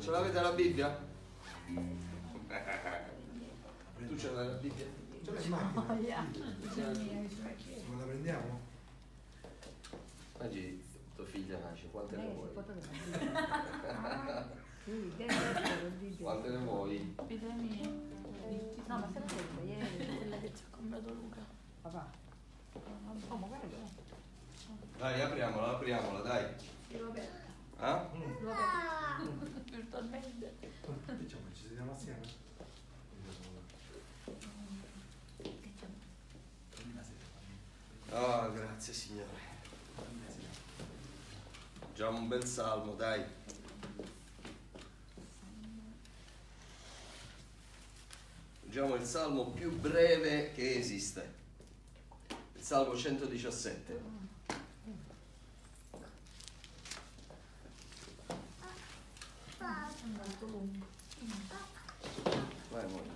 Ce l'avete la Bibbia? Tu ce l'hai la Bibbia? Ce l'hai in macchina? Non la prendiamo? Oggi tua figlia nasce, quante ne vuoi? Quante ne vuoi? No, ma sempre ieri, quella che ci ha comprato Luca. Papà. Oh, ma guarda. Dai, apriamola, dai. Sì, l'ho aperta. Ah? L'ho aperta. Virtualmente. Diciamo, ci sediamo assieme? Oh, grazie Signore. Già un bel salmo, dai. Leggiamo il salmo più breve che esiste. Il salmo 117. Vai, amore.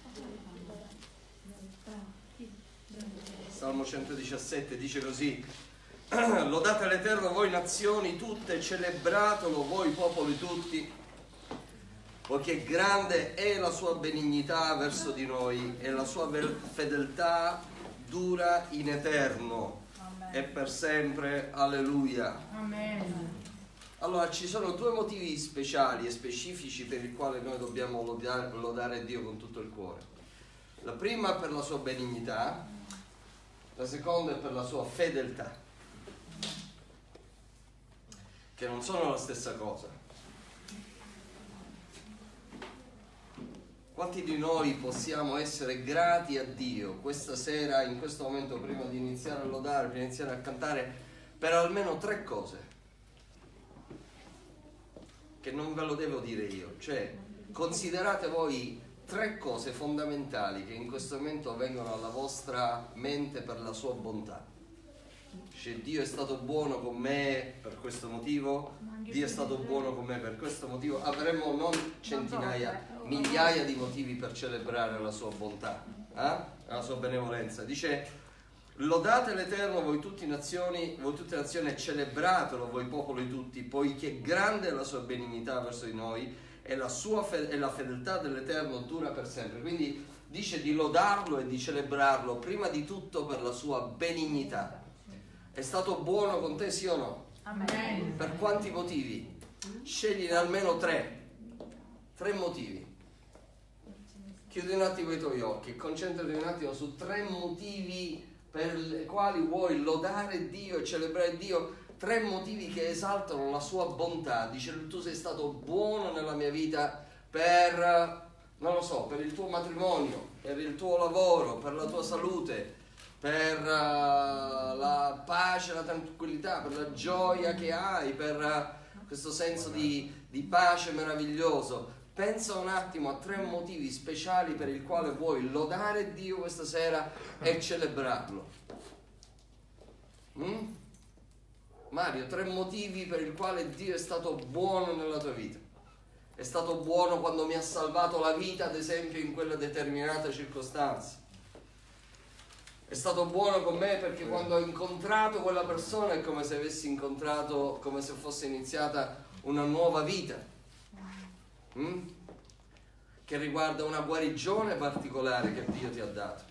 Salmo 117 dice così: lodate l'Eterno voi nazioni tutte, celebratelo voi popoli tutti, poiché grande è la sua benignità verso di noi e la sua fedeltà dura in eterno. Amen. E per sempre. Alleluia. Amen. Allora, ci sono due motivi speciali e specifici per i quali noi dobbiamo lodare Dio con tutto il cuore. La prima è per la sua benignità, la seconda è per la sua fedeltà, che non sono la stessa cosa. Quanti di noi possiamo essere grati a Dio questa sera, in questo momento, prima di iniziare a lodare, prima di iniziare a cantare, per almeno tre cose? Che non ve lo devo dire io, cioè considerate voi tre cose fondamentali che in questo momento vengono alla vostra mente per la sua bontà. Cioè, Dio è stato buono con me per questo motivo, Dio è stato buono con me per questo motivo. Avremmo non centinaia, migliaia di motivi per celebrare la sua bontà, la sua benevolenza. Dice: lodate l'Eterno voi tutte nazioni, e celebratelo voi popoli tutti, poiché grande è la sua benignità verso di noi e la fedeltà dell'Eterno dura per sempre. Quindi dice di lodarlo e di celebrarlo prima di tutto per la sua benignità. È stato buono con te, sì o no? Amen. Per quanti motivi? Scegli almeno tre motivi. Chiudi un attimo i tuoi occhi, concentrati un attimo su tre motivi per i quali vuoi lodare Dio e celebrare Dio, tre motivi che esaltano la sua bontà. Dice: tu sei stato buono nella mia vita per, non lo so, per il tuo matrimonio, per il tuo lavoro, per la tua salute, per la pace, la tranquillità, per la gioia che hai, per questo senso di pace meraviglioso. Pensa un attimo a tre motivi speciali per il quale vuoi lodare Dio questa sera e celebrarlo. Mario, tre motivi per il quale Dio è stato buono nella tua vita. È stato buono quando mi ha salvato la vita, ad esempio, in quella determinata circostanza. È stato buono con me perché quando ho incontrato quella persona è come se avessi incontrato, come se fosse iniziata una nuova vita. Che riguarda una guarigione particolare che Dio ti ha dato,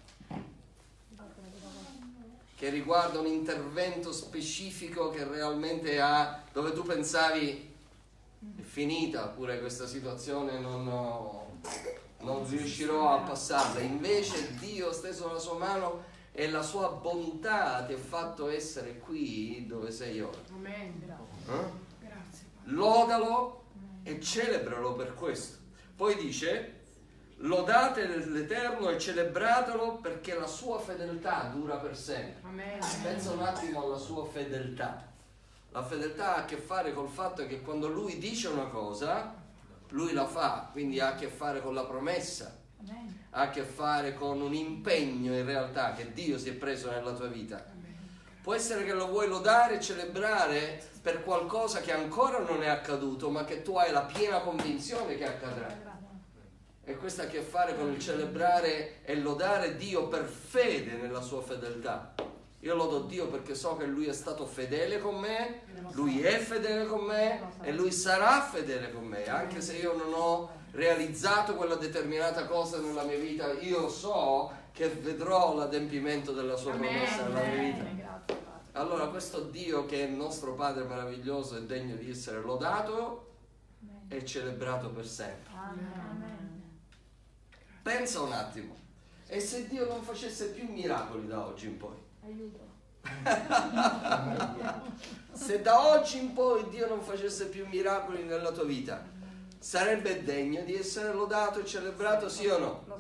che riguarda un intervento specifico che realmente ha, dove tu pensavi è finita pure questa situazione, non riuscirò a passarla, invece Dio ha steso la sua mano e la sua bontà ti ha fatto essere qui dove sei ora. Amen. Grazie. Lodalo e celebralo per questo. Poi dice: lodate l'Eterno e celebratelo perché la sua fedeltà dura per sempre. Amen. Pensa un attimo alla sua fedeltà. La fedeltà ha a che fare col fatto che quando lui dice una cosa, lui la fa, quindi ha a che fare con la promessa, ha a che fare con un impegno in realtà che Dio si è preso nella tua vita. Può essere che lo vuoi lodare e celebrare per qualcosa che ancora non è accaduto, ma che tu hai la piena convinzione che accadrà. E questo ha a che fare con il celebrare e lodare Dio per fede nella sua fedeltà. Io lodo Dio perché so che Lui è stato fedele con me, Lui è fedele con me e Lui sarà fedele con me, anche se io non ho realizzato quella determinata cosa nella mia vita, io so che vedrò l'adempimento della sua promessa nella mia vita. Allora questo Dio che è il nostro Padre meraviglioso è degno di essere lodato e celebrato per sempre. Pensa un attimo, e se Dio non facesse più miracoli da oggi in poi? Aiuto. Se da oggi in poi Dio non facesse più miracoli nella tua vita, sarebbe degno di essere lodato e celebrato, sì o no?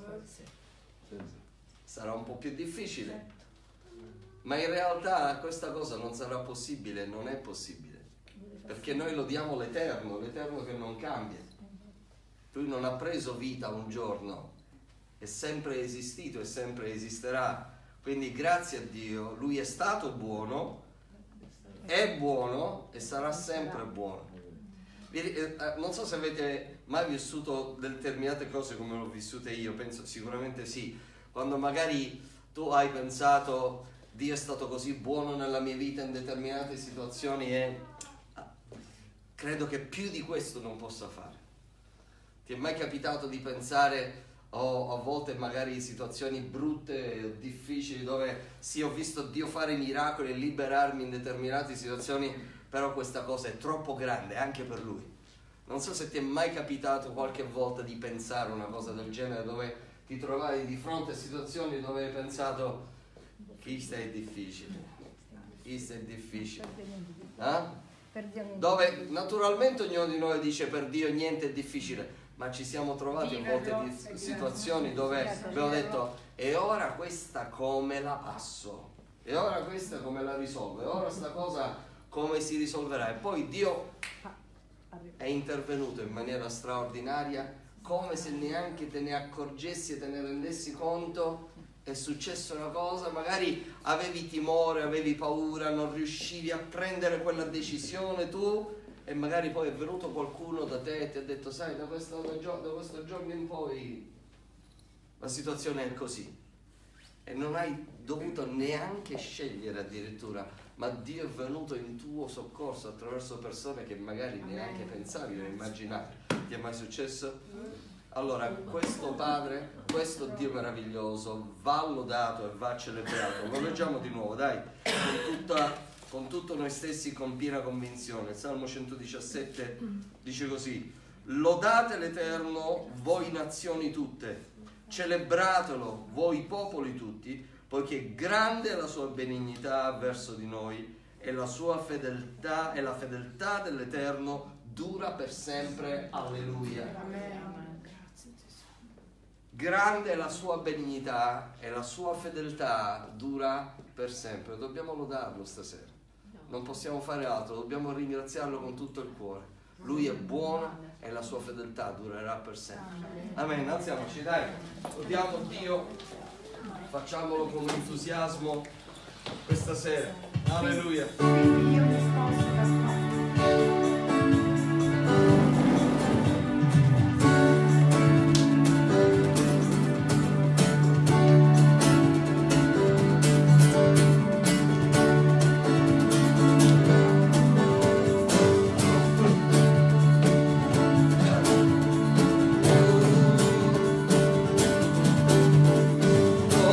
Sarà un po' più difficile, ma in realtà questa cosa non sarà possibile, non è possibile, perché noi lodiamo l'Eterno che non cambia. Lui non ha preso vita un giorno, è sempre esistito e sempre esisterà. Quindi grazie a Dio, Lui è stato buono, è buono e sarà sempre buono. Non so se avete mai vissuto determinate cose come l'ho vissute io, penso sicuramente sì. Quando magari tu hai pensato Dio è stato così buono nella mia vita in determinate situazioni e credo che più di questo non possa fare. Ti è mai capitato di pensare a volte magari situazioni brutte, difficili, dove sì, ho visto Dio fare miracoli e liberarmi in determinate situazioni, però questa cosa è troppo grande anche per Lui. Non so se ti è mai capitato qualche volta di pensare una cosa del genere, dove ti trovavi di fronte a situazioni dove hai pensato questo è difficile, questo è difficile. Dove naturalmente ognuno di noi dice per Dio niente è difficile, ma ci siamo trovati a volte di situazioni dove abbiamo detto e ora questa come la passo? E ora questa come la risolvo? E ora sta cosa come si risolverà? E poi Dio è intervenuto in maniera straordinaria, come se neanche te ne accorgessi e te ne rendessi conto. È successa una cosa, magari avevi timore, avevi paura, non riuscivi a prendere quella decisione tu, e magari poi è venuto qualcuno da te e ti ha detto sai, da questo giorno in poi la situazione è così, e non hai dovuto neanche scegliere addirittura, ma Dio è venuto in tuo soccorso attraverso persone che magari neanche pensavi o immaginavi. Ti è mai successo? Allora questo Padre, questo Dio meraviglioso va lodato e va celebrato. Lo leggiamo di nuovo, dai, con tutto noi stessi, con piena convinzione. Il Salmo 117 dice così: lodate l'Eterno voi nazioni tutte, celebratelo voi popoli tutti, poiché grande è la sua benignità verso di noi e la sua fedeltà, e la fedeltà dell'Eterno dura per sempre. Alleluia. Grande è la sua benignità e la sua fedeltà dura per sempre. Dobbiamo lodarlo stasera, non possiamo fare altro, dobbiamo ringraziarlo con tutto il cuore. Lui è buono e la sua fedeltà durerà per sempre. Amen. Alziamoci, dai, lodiamo Dio, facciamolo con entusiasmo questa sera. Alleluia.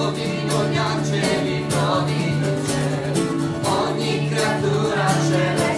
Ogni creatura celeste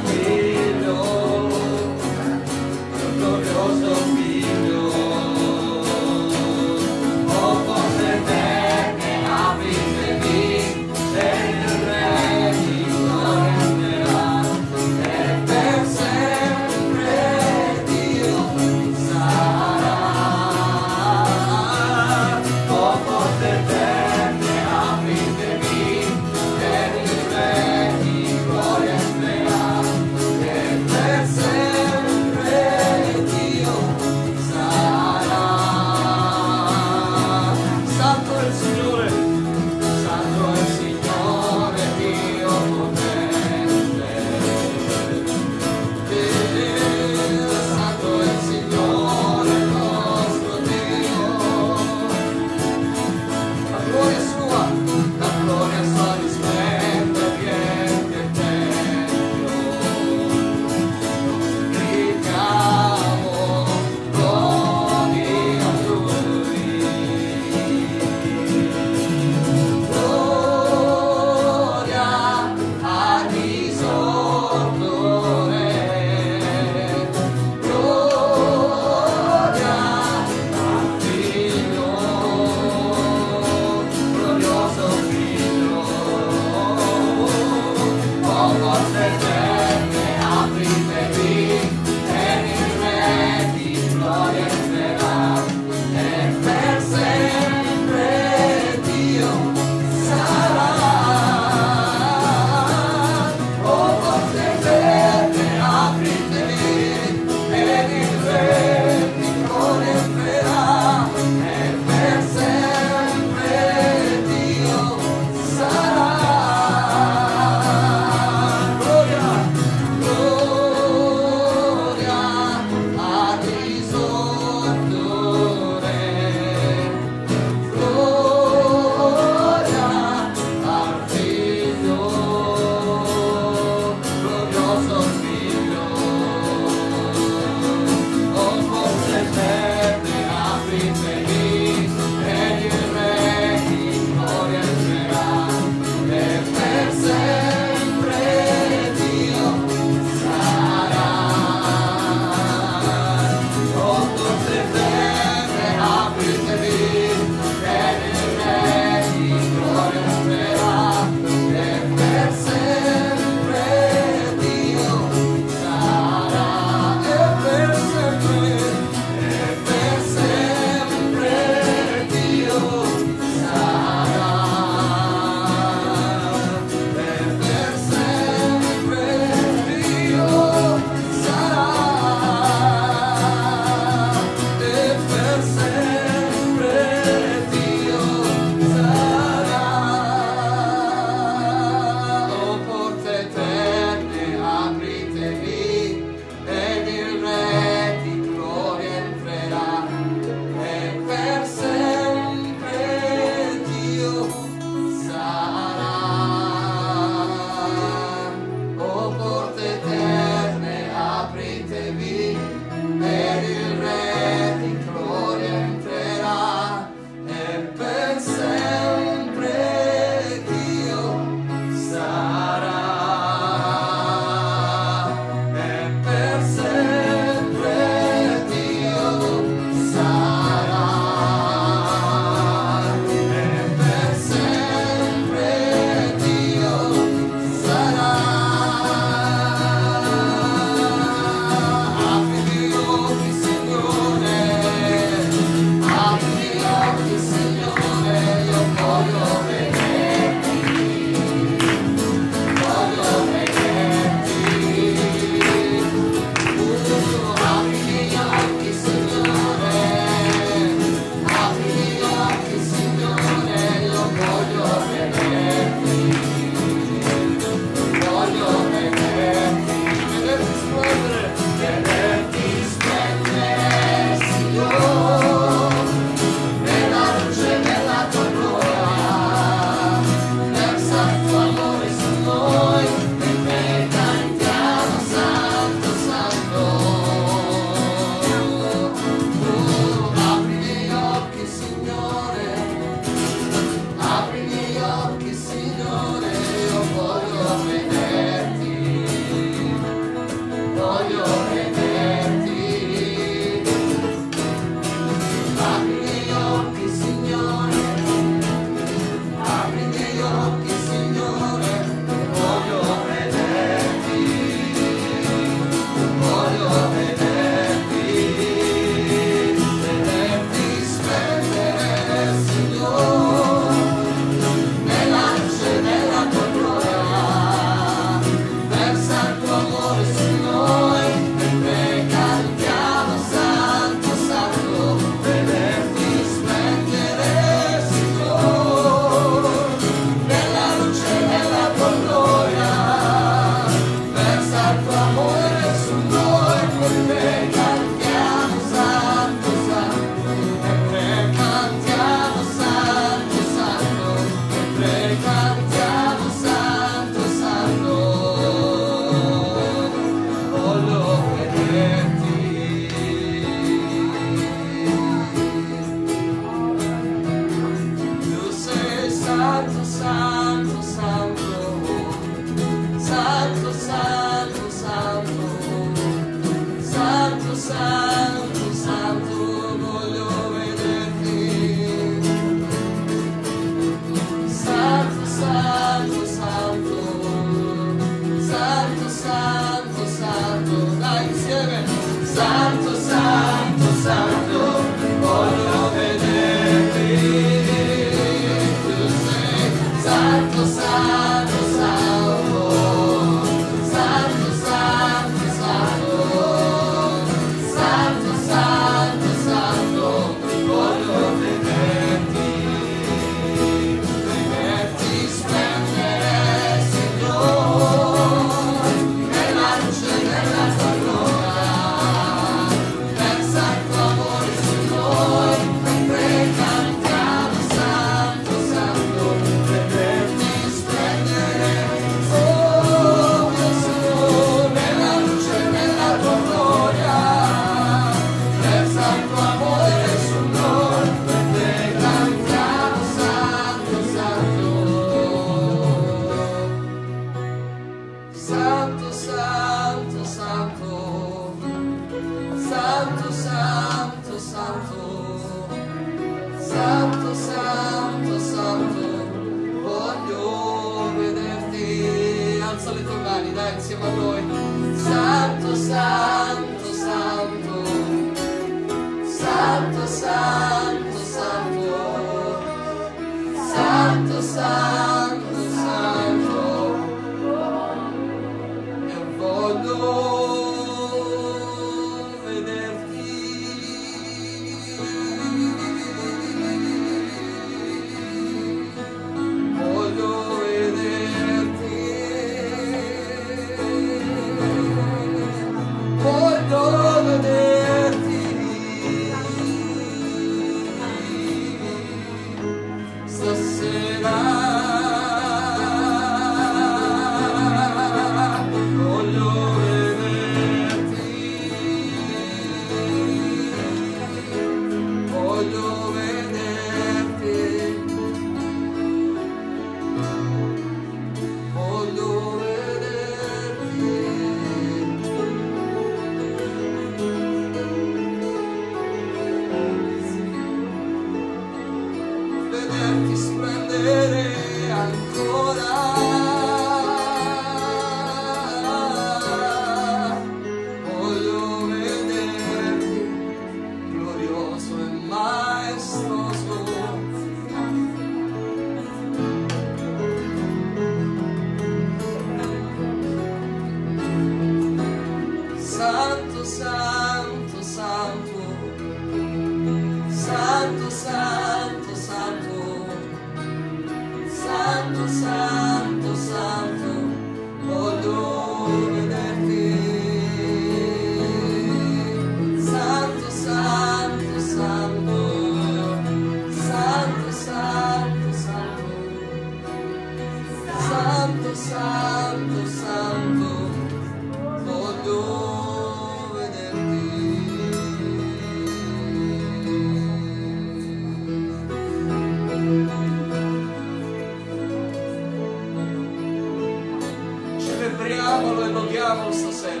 Celebriamolo e lodiamolo stasera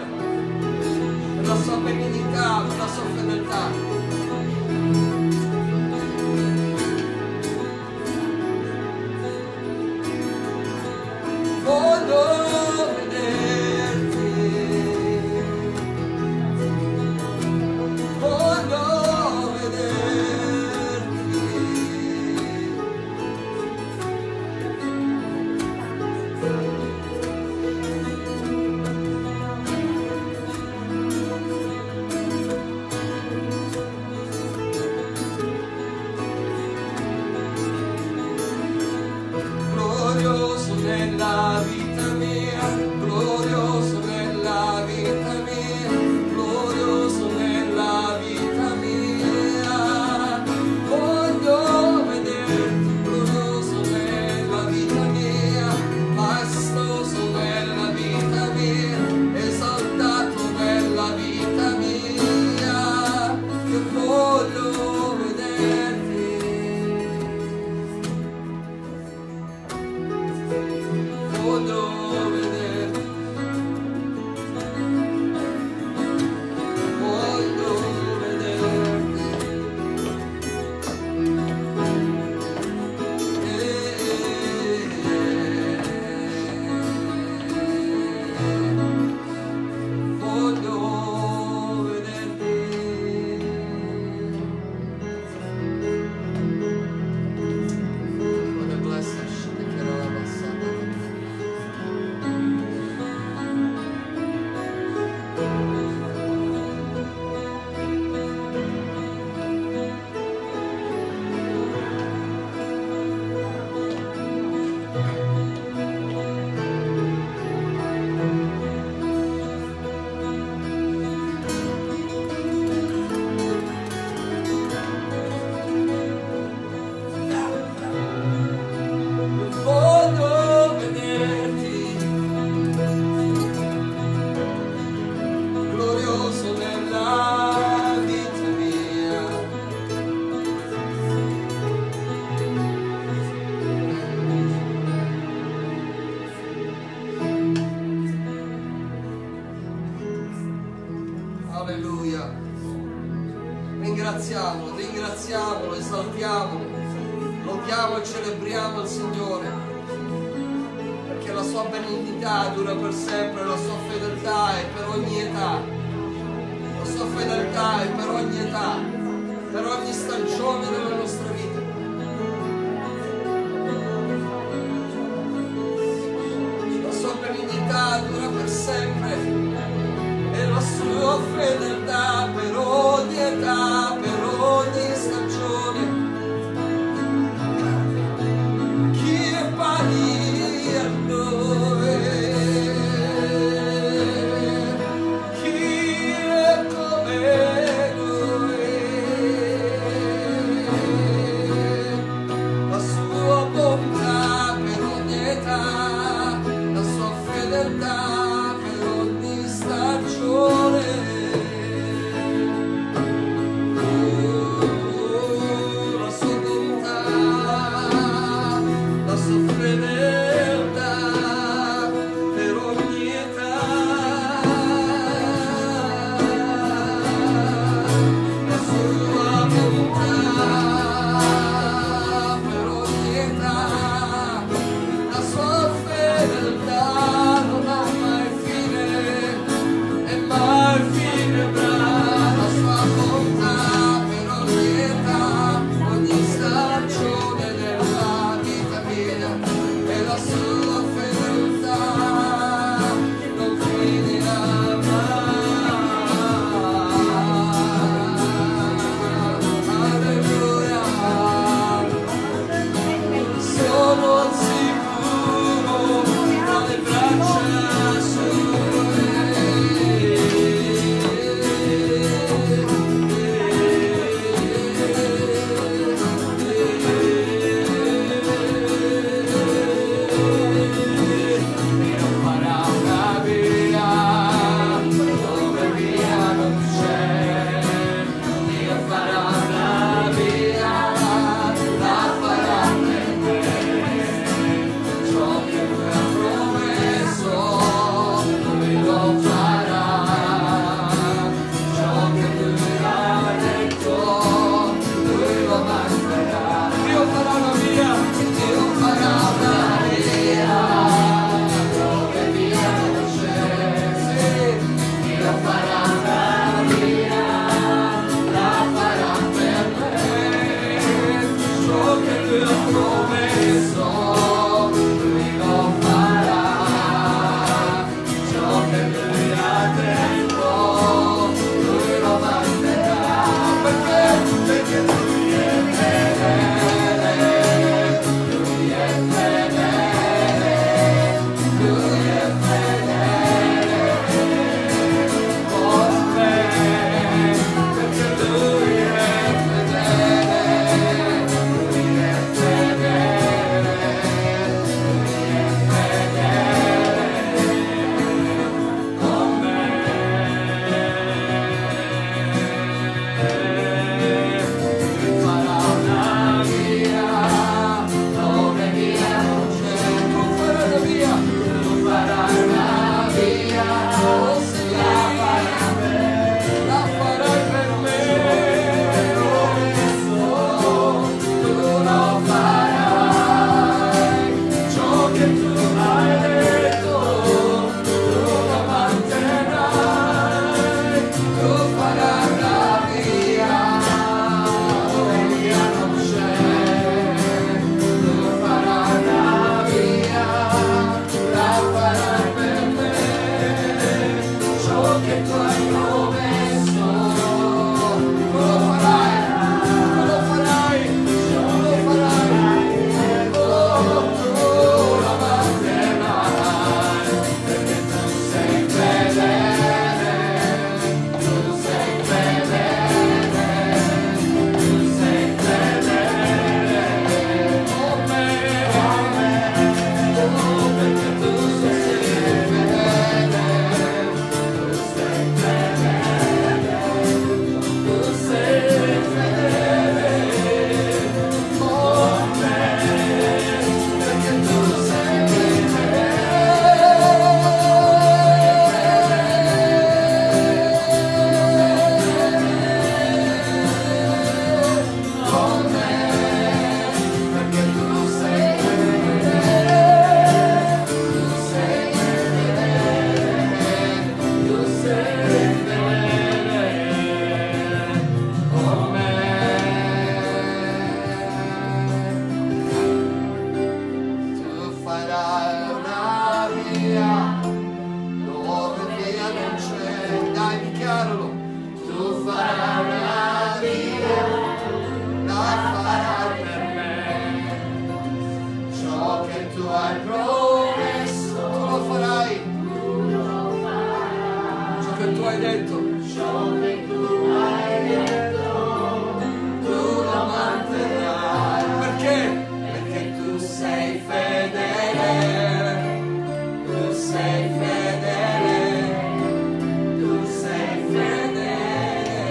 per la sua benignità, per la sua fedeltà. Voglio vederti, voglio vederti. Alleluia. Ringraziamolo, esaltiamolo, lodiamo e celebriamo il Signore, perché la sua benignità dura per sempre, la sua fedeltà è per ogni età, la sua fedeltà è per ogni età, per ogni stagione della nostra vita. La sua benignità dura per sempre e la sua fedeltà per ogni età, per ogni stagione. Chi è pari a noi? Chi è come noi? La sua bontà per ogni età, la sua fedeltà per ogni stagione. La sua bontà, la sua fedeltà per ogni età, la sua bontà per ogni età, la sua fedeltà non ha mai fine e mai finirà. La sua bontà per ogni età, ogni stagione della vita mia, e la sua fedeltà non finirà mai. Alleluia. Sono al sicuro tra le braccia sue. Dio farà una via dove via non c'è. Dio farà una via, la farà per me. Ciò che lui ha promesso, lui lo farà. Ciò che lui ha detto, lui lo manterrà. Dio farà una via, Dio farà una via dove via non c'è. Sì, Dio farà una via, la farà per me. Ciò che lui ha promesso, lui lo farà. Ciò che lui ha detto, lui lo manterrà. Perché lui è fedele, lui è fedele, lui è fedele con me. Perché lui è fedele, lui è fedele, lui è fedele con me. Lui farà una via dove via non c'è. Tu farai una via, tu farai una via, oh sì, la farai per me. Oh, tu lo farai, ciò che tu hai detto, tu lo manterrai. Tu farai una via dove via non c'è. Tu farai una via, la farai per me. Ciò che tu hai promesso, tu lo farai, tu lo farai, tu lo farai. Oh, tu lo manterrai, perché tu sei fedele, tu sei fedele, tu sei fedele con me, oh, perché tu sei fedele, tu sei fedele. che tu hai detto, ciò che tu hai detto, tu lo manterrai. Perché? Perché tu sei fedele, tu sei fedele, tu sei fedele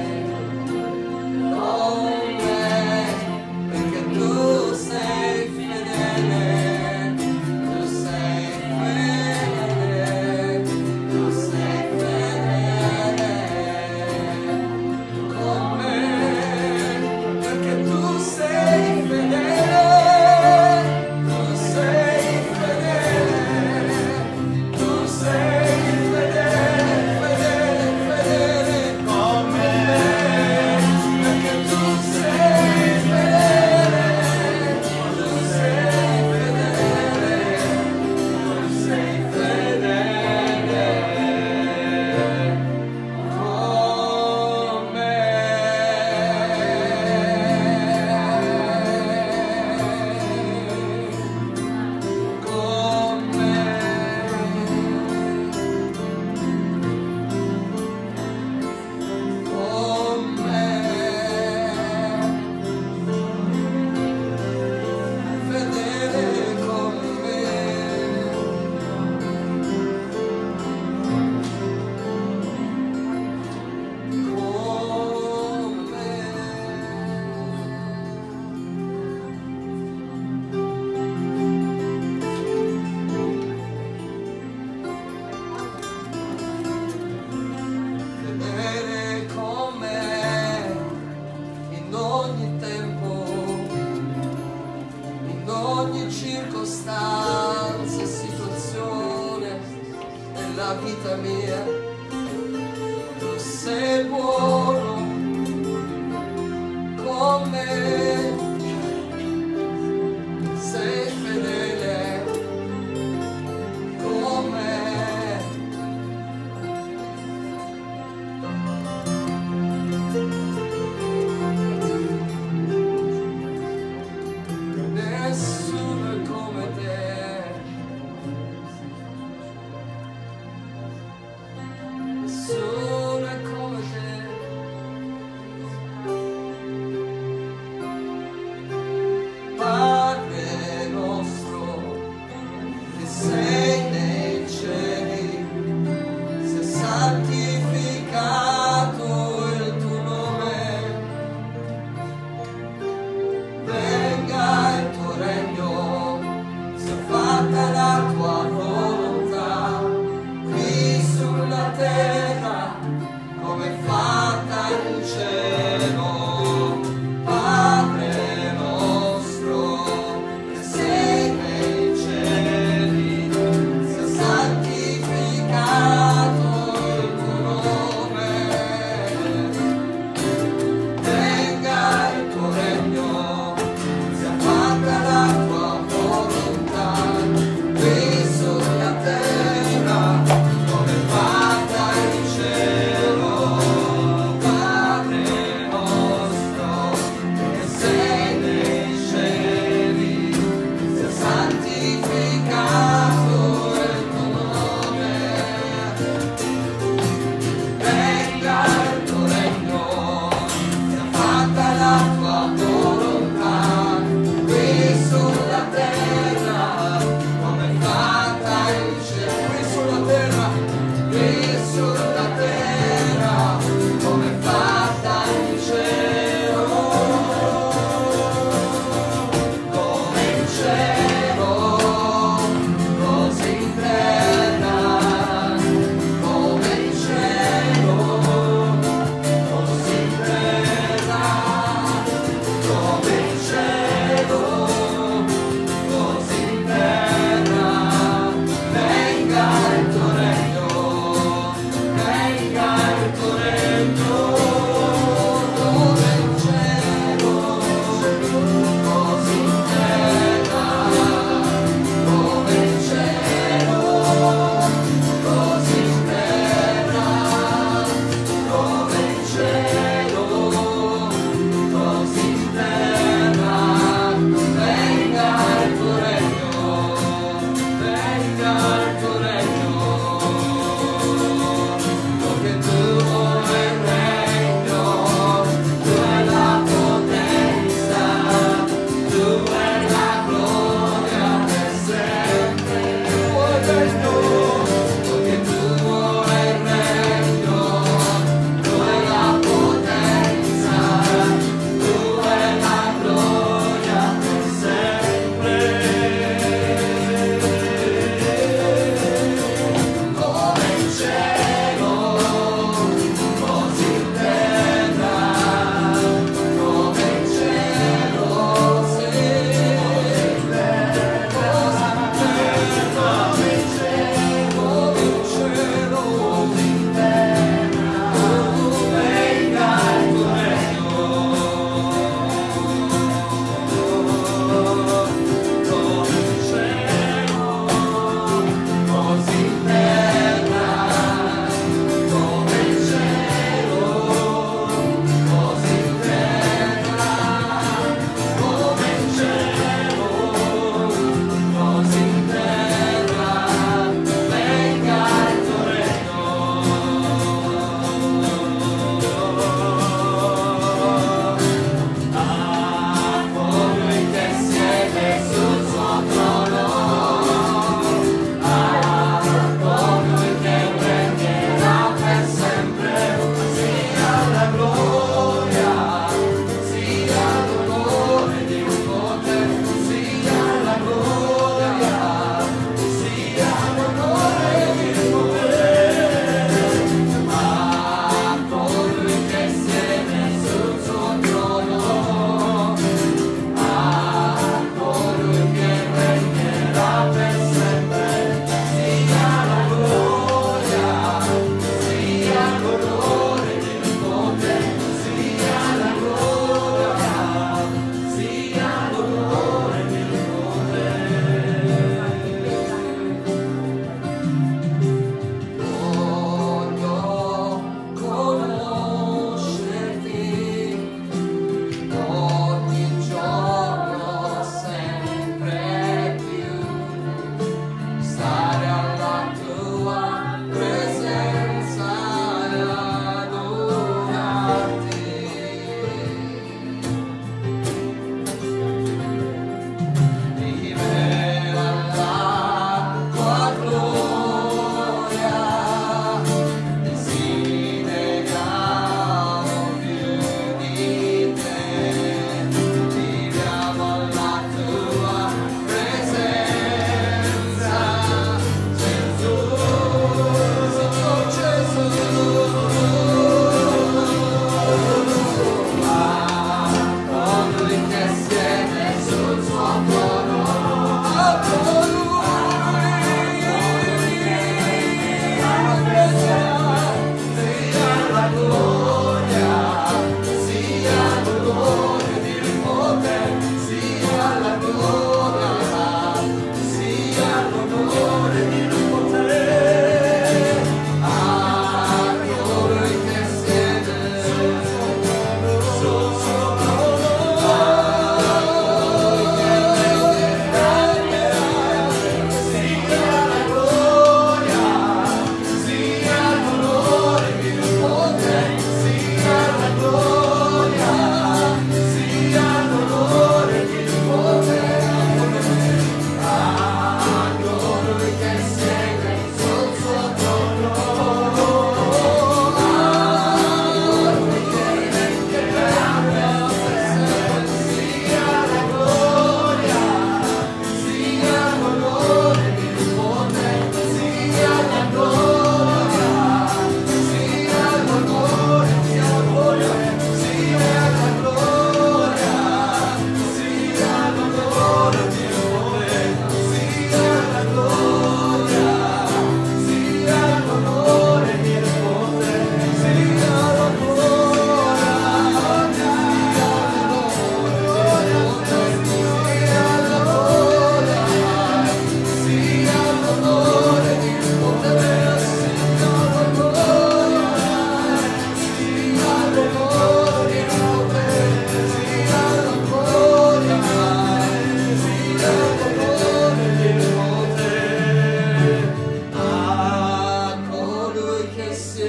con me, perché tu sei fedele, tu sei fedele, tu sei fedele con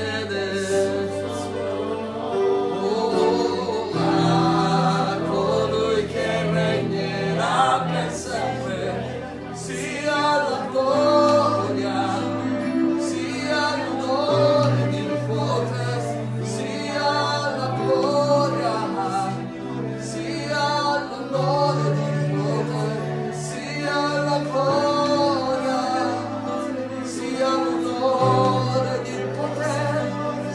fede. Oh, a colui che regnerà per sempre, sia la gloria, sia l'onore di potere, sia la gloria, sia l'onore di potere, sia la gloria, sia l'onore di potere,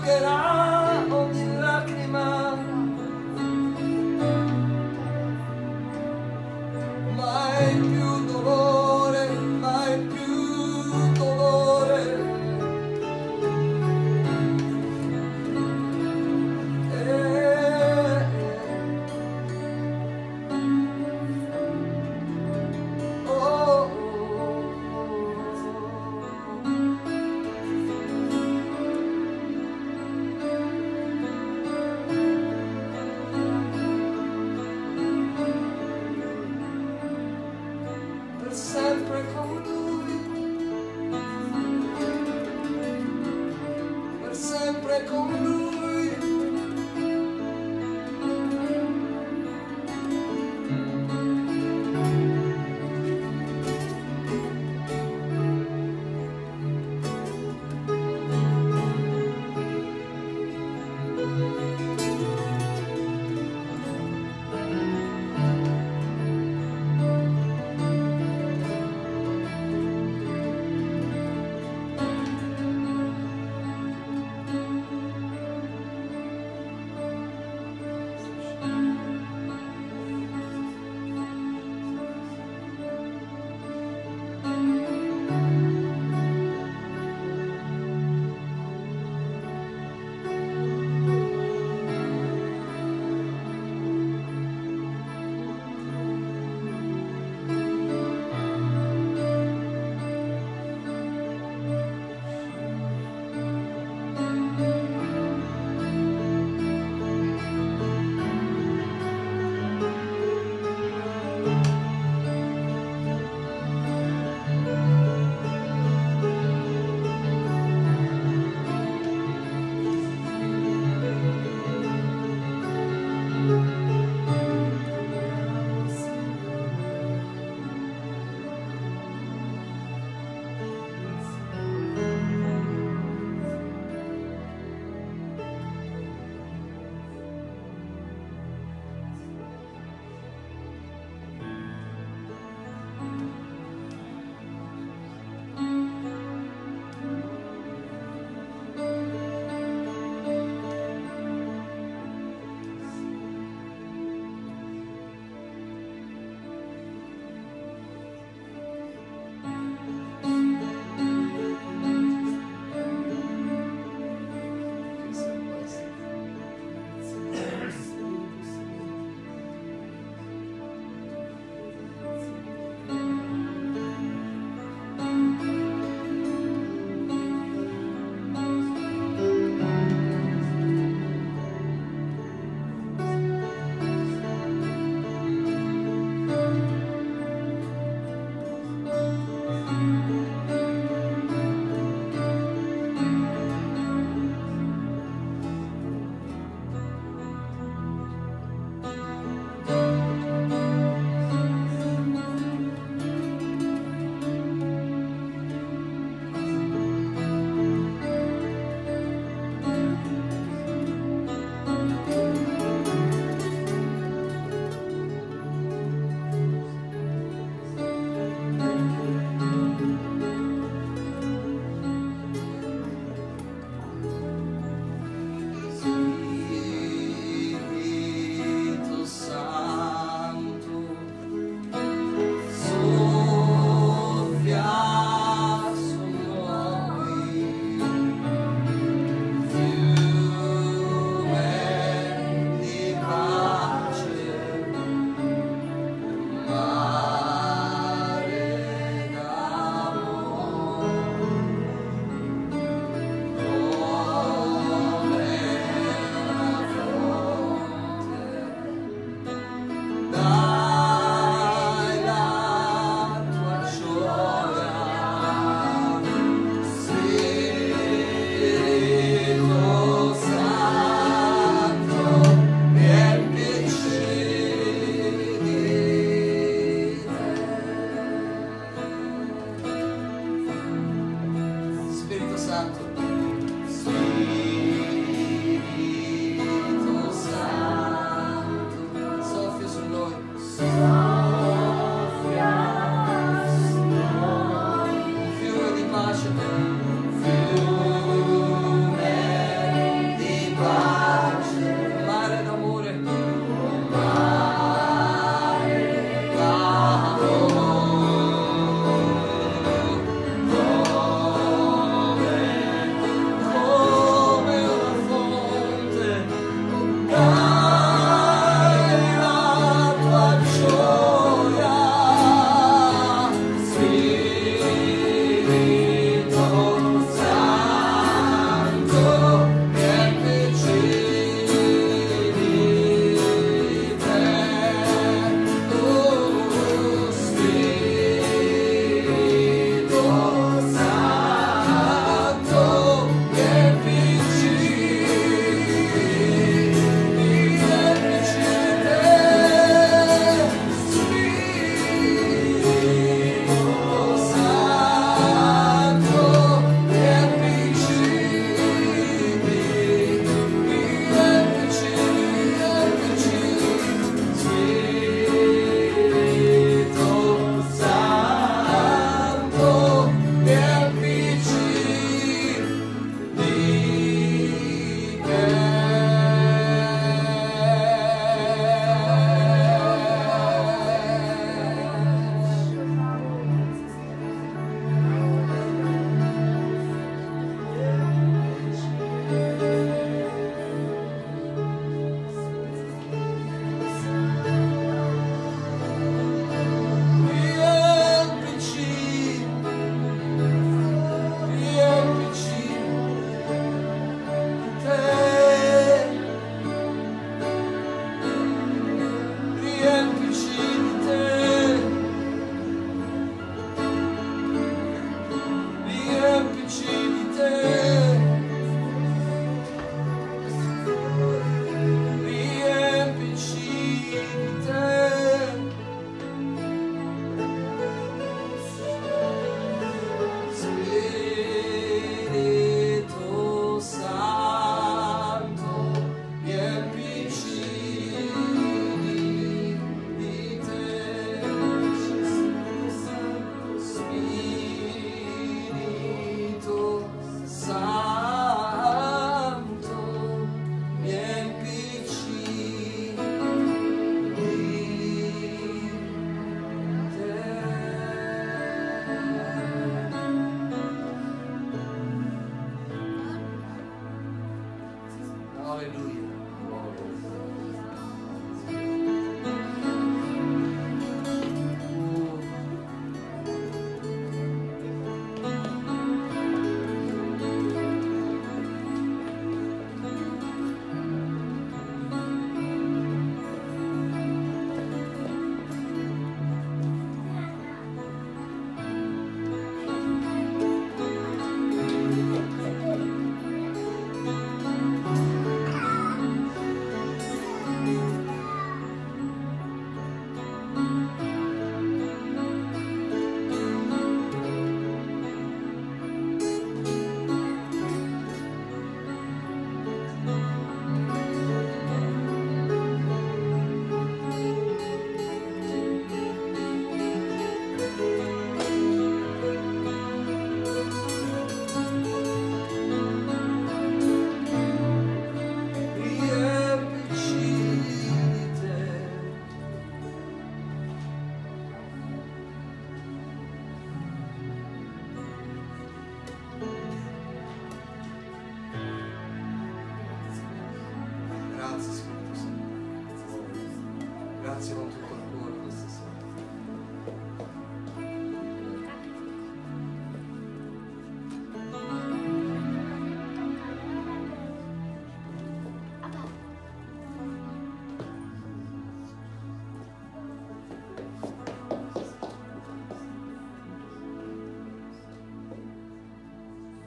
asciugherà ogni lacrima, mai più dolore, mai più dolore. Oh, per sempre con lui, per sempre con lui.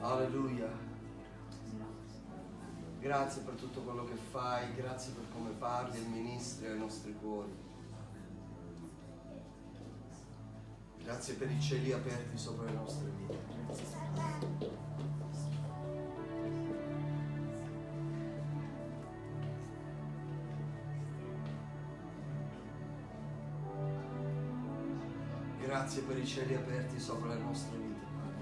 Alleluia. Grazie per tutto quello che fai, grazie per come parli e ministri ai nostri cuori. Grazie per i cieli aperti sopra le nostre vite. Grazie per i cieli aperti sopra le nostre vite.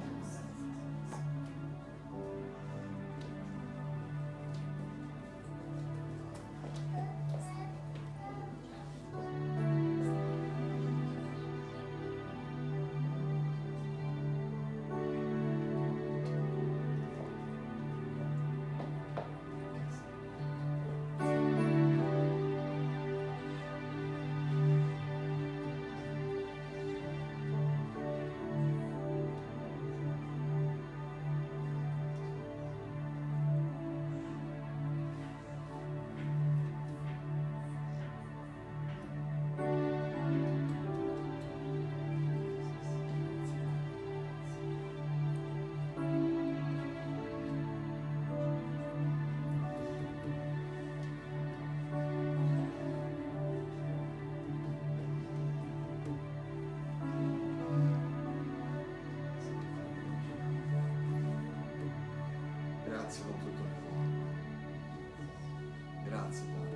Grazie con tutto il cuore. Grazie, Padre.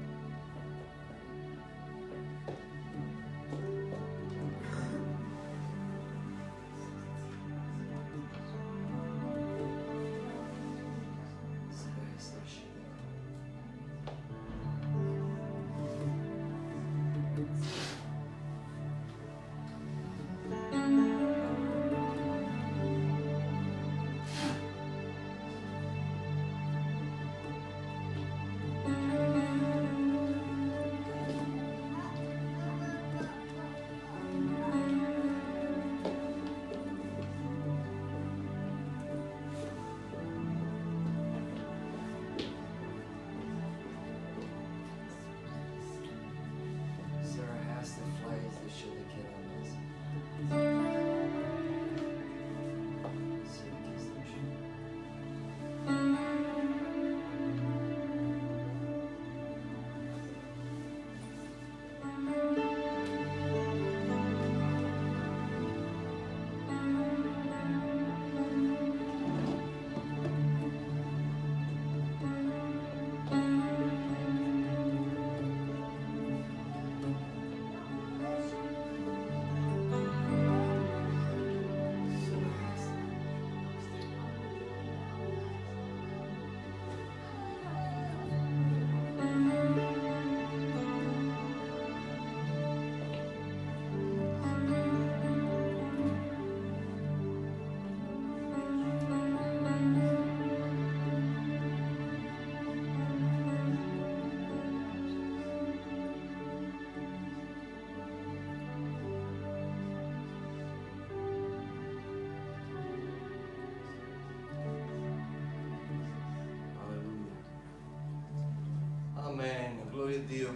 Amen, gloria a Dio.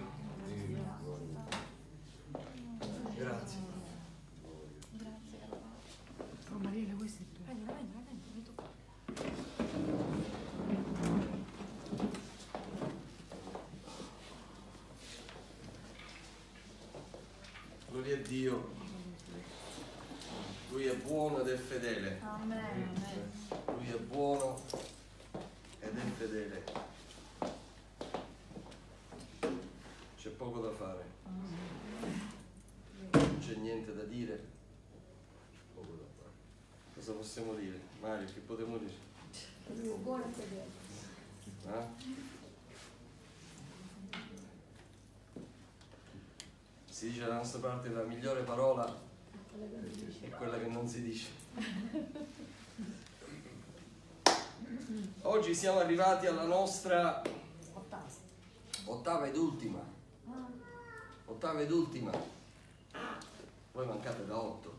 Grazie. Grazie. Oh Mariella, questo è tuo. Prendi, mi tocca. Gloria a Dio. Lui è buono ed è fedele. Amen. Lui è buono ed è fedele. C'è poco da fare. Non c'è niente da dire. Poco da fare. Cosa possiamo dire? Mario, che potremmo dire? Lui è buono e fedele. Eh? Si dice dalla nostra parte la migliore parola è quella che non si dice. Oggi siamo arrivati alla nostra ottava ed ultima. Ottava ed ultima. Voi mancate da 8.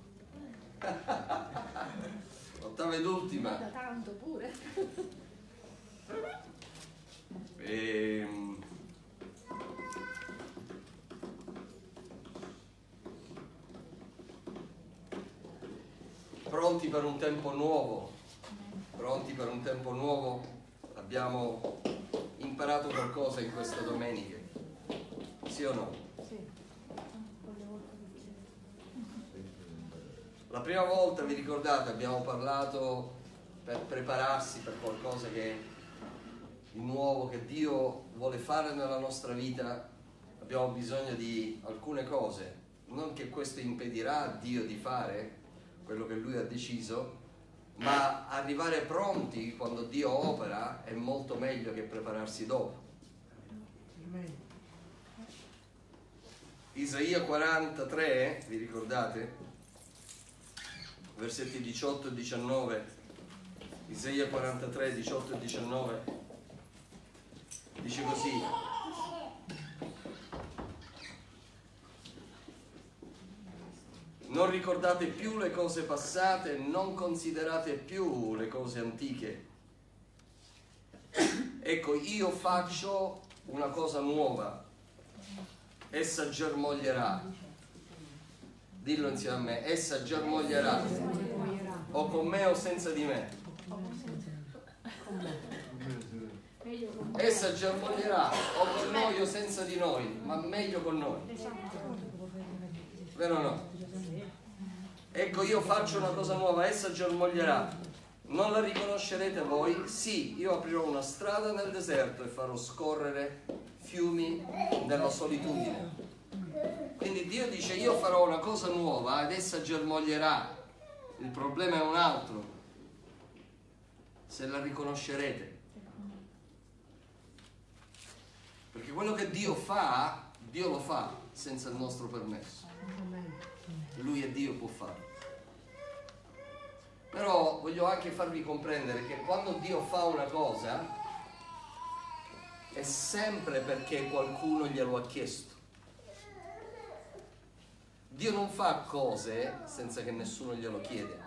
Ottava ed ultima. Da tanto pure. Pronti per un tempo nuovo, Pronti per un tempo nuovo? Abbiamo imparato qualcosa in queste domeniche? Sì o no? La prima volta, vi ricordate, abbiamo parlato per prepararsi per qualcosa che di nuovo che Dio vuole fare nella nostra vita. Abbiamo bisogno di alcune cose, non che questo impedirà a Dio di fare quello che Lui ha deciso, ma arrivare pronti quando Dio opera è molto meglio che prepararsi dopo. Isaia 43, vi ricordate? Versetti 18 e 19. Isaia 43, 18 e 19 dice così: non ricordate più le cose passate, non considerate più le cose antiche. Ecco, io faccio una cosa nuova, essa germoglierà. Dillo insieme a me: essa germoglierà, o con me o senza di me. Essa germoglierà o con noi o senza di noi, ma meglio con noi. Vero o no? Ecco, io faccio una cosa nuova, essa germoglierà. Non la riconoscerete voi? Sì, io aprirò una strada nel deserto e farò scorrere fiumi della solitudine. Quindi Dio dice: io farò una cosa nuova ed essa germoglierà. Il problema è un altro: se la riconoscerete. Perché quello che Dio fa, Dio lo fa senza il nostro permesso. Lui è Dio, può farlo. Però voglio anche farvi comprendere che quando Dio fa una cosa è sempre perché qualcuno glielo ha chiesto. Dio non fa cose senza che nessuno glielo chiede.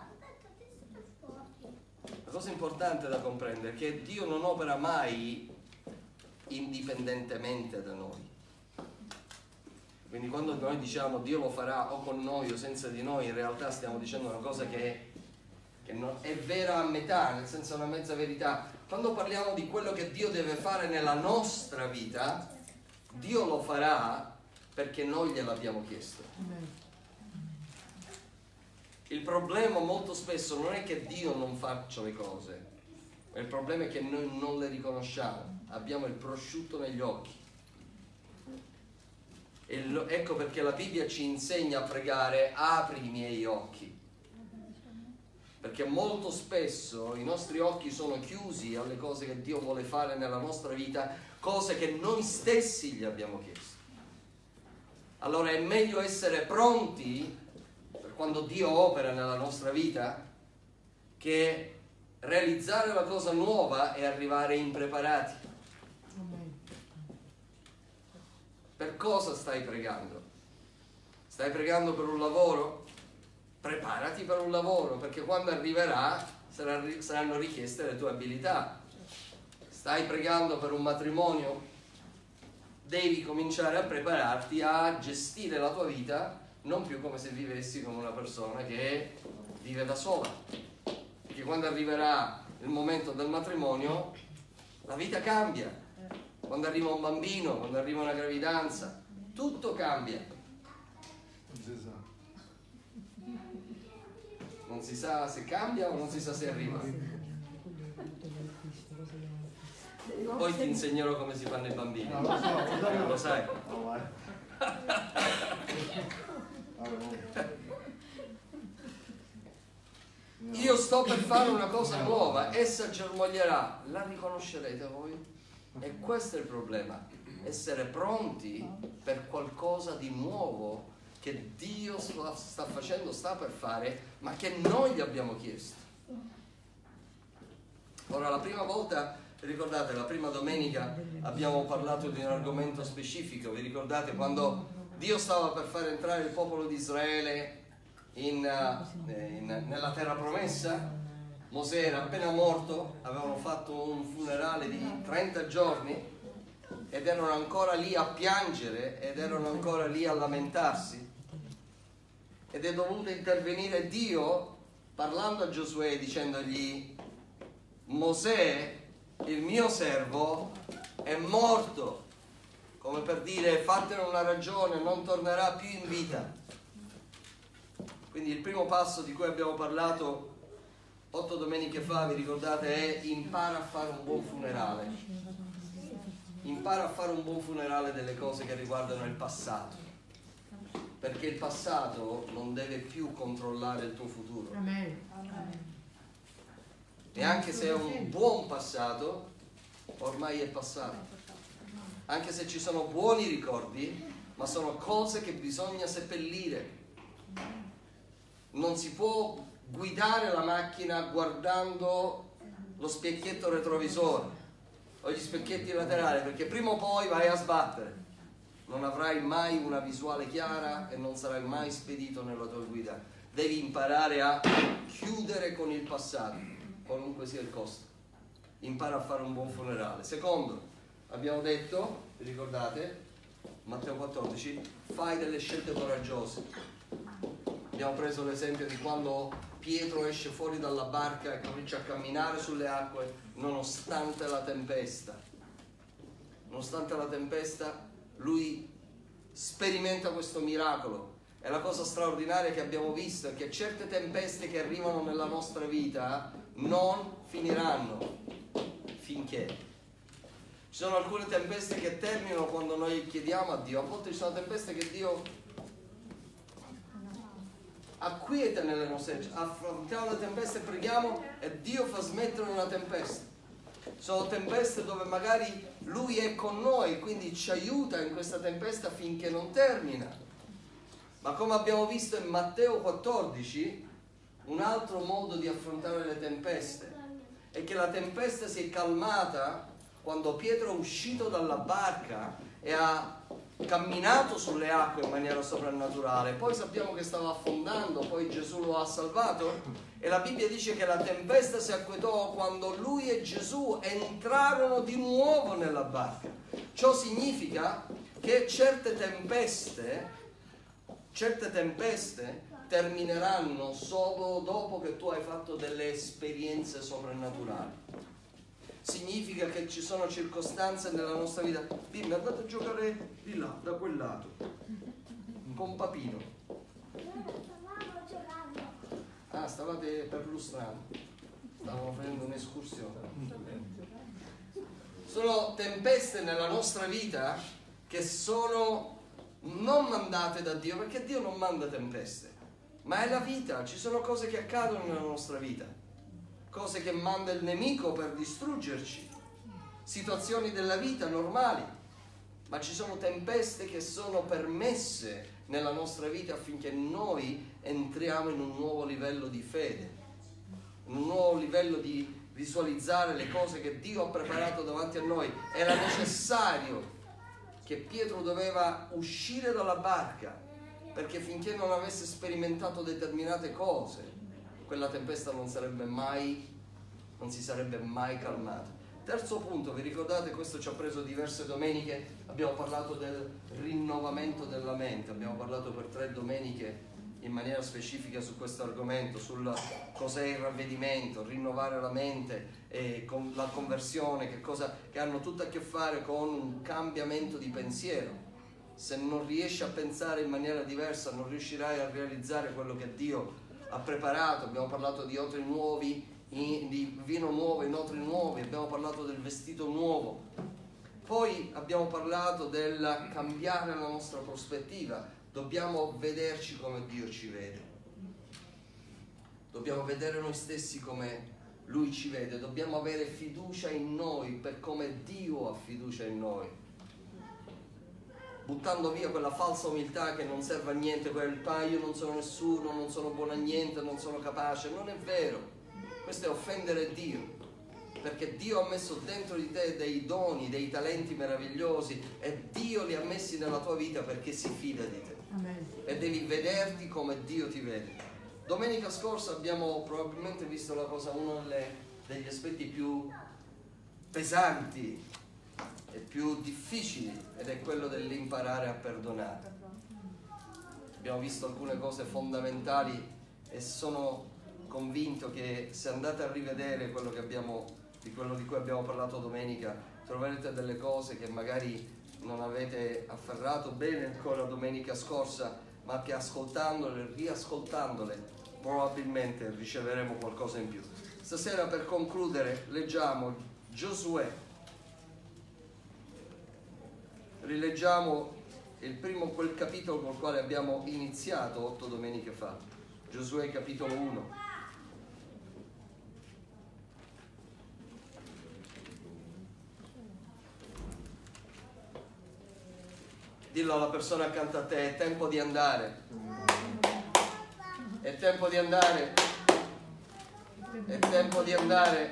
La cosa importante da comprendere è che Dio non opera mai indipendentemente da noi. Quindi quando noi diciamo Dio lo farà o con noi o senza di noi, in realtà stiamo dicendo una cosa che non è vera a metà, nel senso una mezza verità. Quando parliamo di quello che Dio deve fare nella nostra vita, Dio lo farà perché noi gliel'abbiamo chiesto. Il problema molto spesso non è che Dio non faccia le cose, il problema è che noi non le riconosciamo, abbiamo il prosciutto negli occhi. Ecco perché la Bibbia ci insegna a pregare: apri i miei occhi. Perché molto spesso i nostri occhi sono chiusi alle cose che Dio vuole fare nella nostra vita, cose che noi stessi gli abbiamo chiesto. Allora è meglio essere pronti per quando Dio opera nella nostra vita che realizzare la cosa nuova e arrivare impreparati. Per cosa stai pregando? Stai pregando per un lavoro? Preparati per un lavoro, perché quando arriverà saranno richieste le tue abilità. Stai pregando per un matrimonio? Devi cominciare a prepararti a gestire la tua vita non più come se vivessi come una persona che vive da sola. Perché quando arriverà il momento del matrimonio, la vita cambia. Quando arriva un bambino, quando arriva una gravidanza, tutto cambia. Non si sa se cambia o non si sa se arriva. Poi ti insegnerò come si fanno i bambini. No, lo so, Lo sai? No, vai. Io sto per fare una cosa nuova, essa germoglierà. La riconoscerete voi? E questo è il problema, essere pronti per qualcosa di nuovo che Dio sta facendo, sta per fare, ma che noi gli abbiamo chiesto. Ora, la prima volta, ricordate, la prima domenica abbiamo parlato di un argomento specifico, vi ricordate quando Dio stava per far entrare il popolo di Israele nella terra promessa? Mosè era appena morto, avevano fatto un funerale di 30 giorni ed erano ancora lì a piangere ed erano ancora lì a lamentarsi. Ed è dovuto intervenire Dio parlando a Giosuè dicendogli: Mosè, il mio servo, è morto, come per dire fatene una ragione, non tornerà più in vita. Quindi il primo passo di cui abbiamo parlato 8 domeniche fa, vi ricordate, è impara a fare un buon funerale. Impara a fare un buon funerale delle cose che riguardano il passato, perché il passato non deve più controllare il tuo futuro. Amen. E anche se è un buon passato, ormai è passato. Anche se ci sono buoni ricordi, ma sono cose che bisogna seppellire. Non si può guidare la macchina guardando lo specchietto retrovisore o gli specchietti laterali, perché prima o poi vai a sbattere. Non avrai mai una visuale chiara e non sarai mai spedito nella tua guida. Devi imparare a chiudere con il passato, qualunque sia il costo. Impara a fare un buon funerale. Secondo, abbiamo detto, vi ricordate, Matteo 14, fai delle scelte coraggiose. Abbiamo preso l'esempio di quando Pietro esce fuori dalla barca e comincia a camminare sulle acque nonostante la tempesta. Nonostante la tempesta, lui sperimenta questo miracolo. E la cosa straordinaria che abbiamo visto è che certe tempeste che arrivano nella nostra vita non finiranno finché. Ci sono alcune tempeste che terminano quando noi chiediamo a Dio. A volte ci sono tempeste che Dio acquieta nelle nostre, affrontiamo le tempeste, preghiamo e Dio fa smettere una tempesta. Sono tempeste dove magari Lui è con noi, quindi ci aiuta in questa tempesta finché non termina. Ma come abbiamo visto in Matteo 14, un altro modo di affrontare le tempeste è che la tempesta si è calmata quando Pietro è uscito dalla barca e ha camminato sulle acque in maniera soprannaturale. Poi sappiamo che stava affondando, poi Gesù lo ha salvato e la Bibbia dice che la tempesta si acquietò quando lui e Gesù entrarono di nuovo nella barca. Ciò significa che certe tempeste termineranno solo dopo che tu hai fatto delle esperienze soprannaturali. Significa che ci sono circostanze nella nostra vita. Dimmi, andate a giocare di là, da quel lato, con Papino. Ah, stavate perlustrando, stavamo facendo un'escursione. Sono tempeste nella nostra vita che sono non mandate da Dio, perché Dio non manda tempeste, ma è la vita. Ci sono cose che accadono nella nostra vita, cose che manda il nemico per distruggerci, situazioni della vita normali, ma ci sono tempeste che sono permesse nella nostra vita affinché noi entriamo in un nuovo livello di fede, in un nuovo livello di visualizzare le cose che Dio ha preparato davanti a noi. Era necessario che Pietro doveva uscire dalla barca, perché finché non avesse sperimentato determinate cose, quella tempesta non si sarebbe mai calmata. Terzo punto, vi ricordate, questo ci ha preso diverse domeniche, abbiamo parlato del rinnovamento della mente, abbiamo parlato per 3 domeniche in maniera specifica su questo argomento, sul cos'è il ravvedimento, rinnovare la mente e con la conversione, che hanno tutto a che fare con un cambiamento di pensiero. Se non riesci a pensare in maniera diversa non riuscirai a realizzare quello che Dio ha preparato. Abbiamo parlato di otri nuovi, di vino nuovo in otri nuovi, abbiamo parlato del vestito nuovo, poi abbiamo parlato del cambiare la nostra prospettiva. Dobbiamo vederci come Dio ci vede, dobbiamo vedere noi stessi come Lui ci vede, dobbiamo avere fiducia in noi per come Dio ha fiducia in noi, buttando via quella falsa umiltà che non serve a niente, io non sono nessuno, non sono buono a niente, non sono capace. Non è vero, questo è offendere Dio, perché Dio ha messo dentro di te dei doni, dei talenti meravigliosi e Dio li ha messi nella tua vita perché si fida di te. Amen. E devi vederti come Dio ti vede. Domenica scorsa abbiamo probabilmente visto uno degli aspetti più pesanti e più difficili, ed è quello dell'imparare a perdonare. Abbiamo visto alcune cose fondamentali e sono convinto che se andate a rivedere quello che abbiamo di quello di cui abbiamo parlato domenica, troverete delle cose che magari non avete afferrato bene ancora domenica scorsa, ma che ascoltandole, riascoltandole, probabilmente riceveremo qualcosa in più. Stasera, per concludere, leggiamo Giosuè. Rileggiamo quel capitolo col quale abbiamo iniziato 8 domeniche fa. Giosuè capitolo 1. Dillo alla persona accanto a te: è tempo di andare. È tempo di andare. È tempo di andare.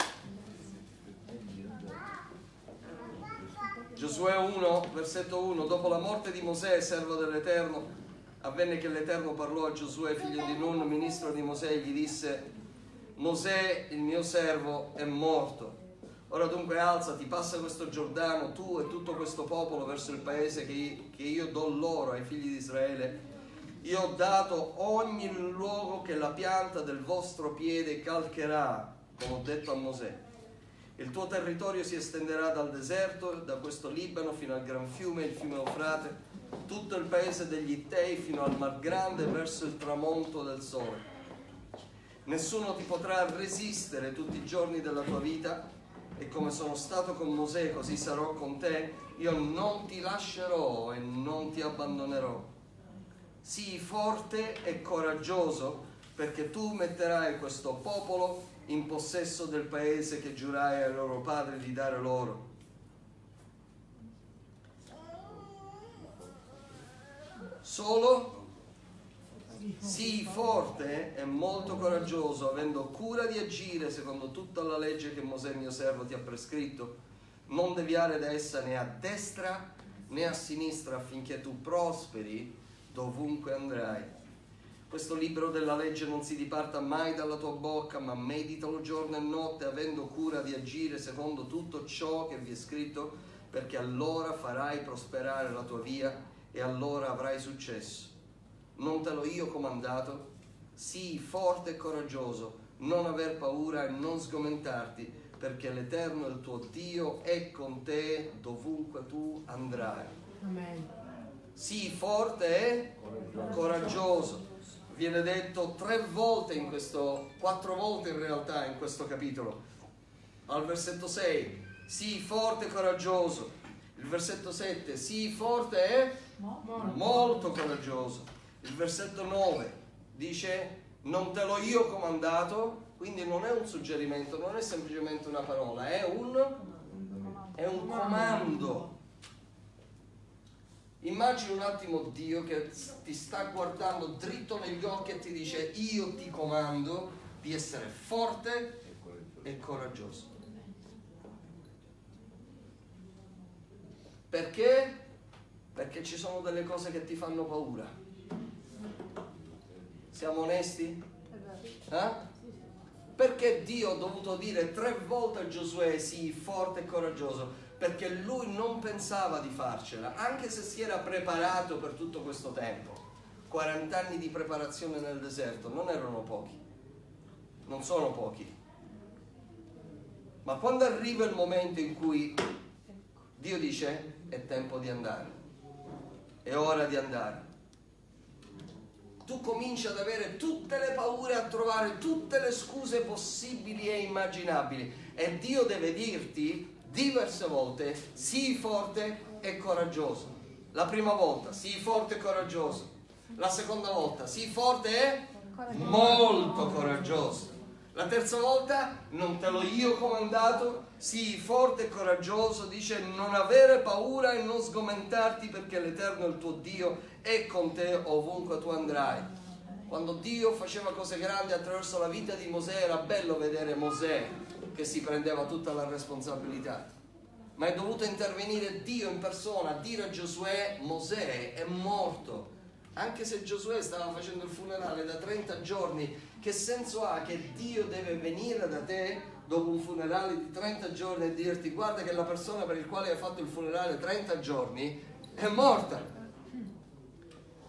Giosuè 1, versetto 1. Dopo la morte di Mosè, servo dell'Eterno, avvenne che l'Eterno parlò a Giosuè, figlio di Nun, ministro di Mosè, e gli disse: Mosè, il mio servo, è morto. Ora dunque alzati, passa questo Giordano, tu e tutto questo popolo, verso il paese che io do loro ai figli di Israele. Io ho dato ogni luogo che la pianta del vostro piede calcherà, come ho detto a Mosè. Il tuo territorio si estenderà dal deserto, da questo Libano fino al gran fiume, il fiume Eufrate, tutto il paese degli Ittei fino al Mar Grande, verso il tramonto del sole. Nessuno ti potrà resistere tutti i giorni della tua vita, e come sono stato con Mosè, così sarò con te. Io non ti lascerò e non ti abbandonerò. Sii forte e coraggioso, perché tu metterai questo popolo in possesso del paese che giurai ai loro padri di dare loro. Solo sii forte e molto coraggioso, avendo cura di agire secondo tutta la legge che Mosè mio servo ti ha prescritto. Non deviare da essa né a destra né a sinistra, affinché tu prosperi dovunque andrai. Questo libro della legge non si diparta mai dalla tua bocca, ma meditalo giorno e notte, avendo cura di agire secondo tutto ciò che vi è scritto, perché allora farai prosperare la tua via e allora avrai successo. Non te l'ho io comandato? Sii forte e coraggioso, non aver paura e non sgomentarti, perché l'Eterno, il tuo Dio, è con te dovunque tu andrai. Amen. Sii forte e coraggioso. Viene detto 3 volte in questo, 4 volte in realtà in questo capitolo. Al versetto 6, sii forte e coraggioso. Il versetto 7, sii forte e molto coraggioso. Il versetto 9 dice: non te l'ho io comandato. Quindi non è un suggerimento, non è semplicemente una parola, è un comando. Immagina un attimo Dio che ti sta guardando dritto negli occhi e ti dice: io ti comando di essere forte e coraggioso. Perché? Perché ci sono delle cose che ti fanno paura. Siamo onesti? Eh? Perché Dio ha dovuto dire 3 volte a Giosuè: sii forte e coraggioso? Perché lui non pensava di farcela, anche se si era preparato per tutto questo tempo. 40 anni di preparazione nel deserto non erano pochi, non sono pochi. Ma quando arriva il momento in cui Dio dice: è tempo di andare, è ora di andare, tu cominci ad avere tutte le paure, a trovare tutte le scuse possibili e immaginabili, e Dio deve dirti diverse volte: sii forte e coraggioso. La prima volta sii forte e coraggioso, la seconda volta sii forte e molto coraggioso, la terza volta non te l'ho io comandato, sii forte e coraggioso. Dice: non avere paura e non sgomentarti, perché l'Eterno, il tuo Dio, è con te ovunque tu andrai. Quando Dio faceva cose grandi attraverso la vita di Mosè, era bello vedere Mosè che si prendeva tutta la responsabilità, ma è dovuto intervenire Dio in persona a dire a Giosuè: Mosè è morto. Anche se Giosuè stava facendo il funerale da 30 giorni, che senso ha che Dio deve venire da te dopo un funerale di 30 giorni e dirti: guarda che la persona per il quale hai fatto il funerale 30 giorni è morta?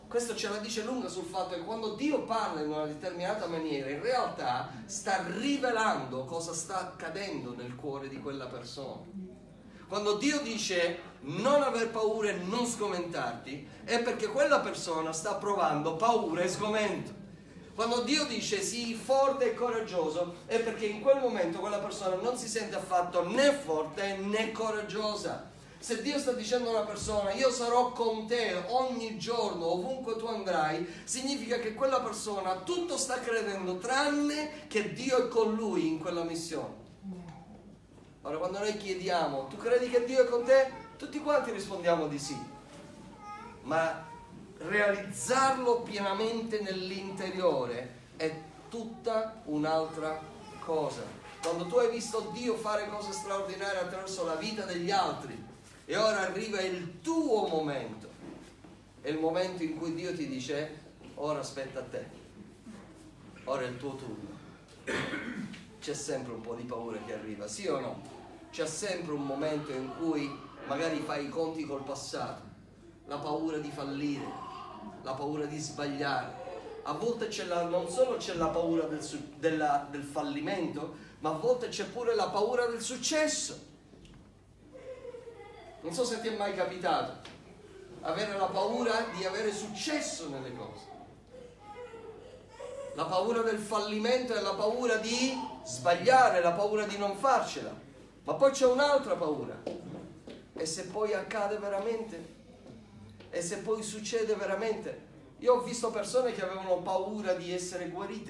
Questo ce la dice lunga sul fatto che quando Dio parla in una determinata maniera, in realtà sta rivelando cosa sta accadendo nel cuore di quella persona. Quando Dio dice non aver paura e non sgomentarti, è perché quella persona sta provando paura e sgomento. Quando Dio dice sii forte e coraggioso, è perché in quel momento quella persona non si sente affatto né forte né coraggiosa. Se Dio sta dicendo a una persona io sarò con te ogni giorno, ovunque tu andrai, significa che quella persona tutto sta credendo tranne che Dio è con lui in quella missione. Ora quando noi chiediamo tu credi che Dio è con te? Tutti quanti rispondiamo di sì. Ma realizzarlo pienamente nell'interiore è tutta un'altra cosa. Quando tu hai visto Dio fare cose straordinarie attraverso la vita degli altri e ora arriva il tuo momento, è il momento in cui Dio ti dice ora aspetta a te, ora è il tuo turno. C'è sempre un po' di paura che arriva, sì o no? C'è sempre un momento in cui magari fai i conti col passato, la paura di fallire, la paura di sbagliare. A volte non solo c'è la paura del fallimento, ma a volte c'è pure la paura del successo. Non so se ti è mai capitato avere la paura di avere successo nelle cose. La paura del fallimento è la paura di sbagliare, la paura di non farcela. Ma poi c'è un'altra paura. E se poi accade veramente? E se poi succede veramente? Io ho visto persone che avevano paura di essere guarite.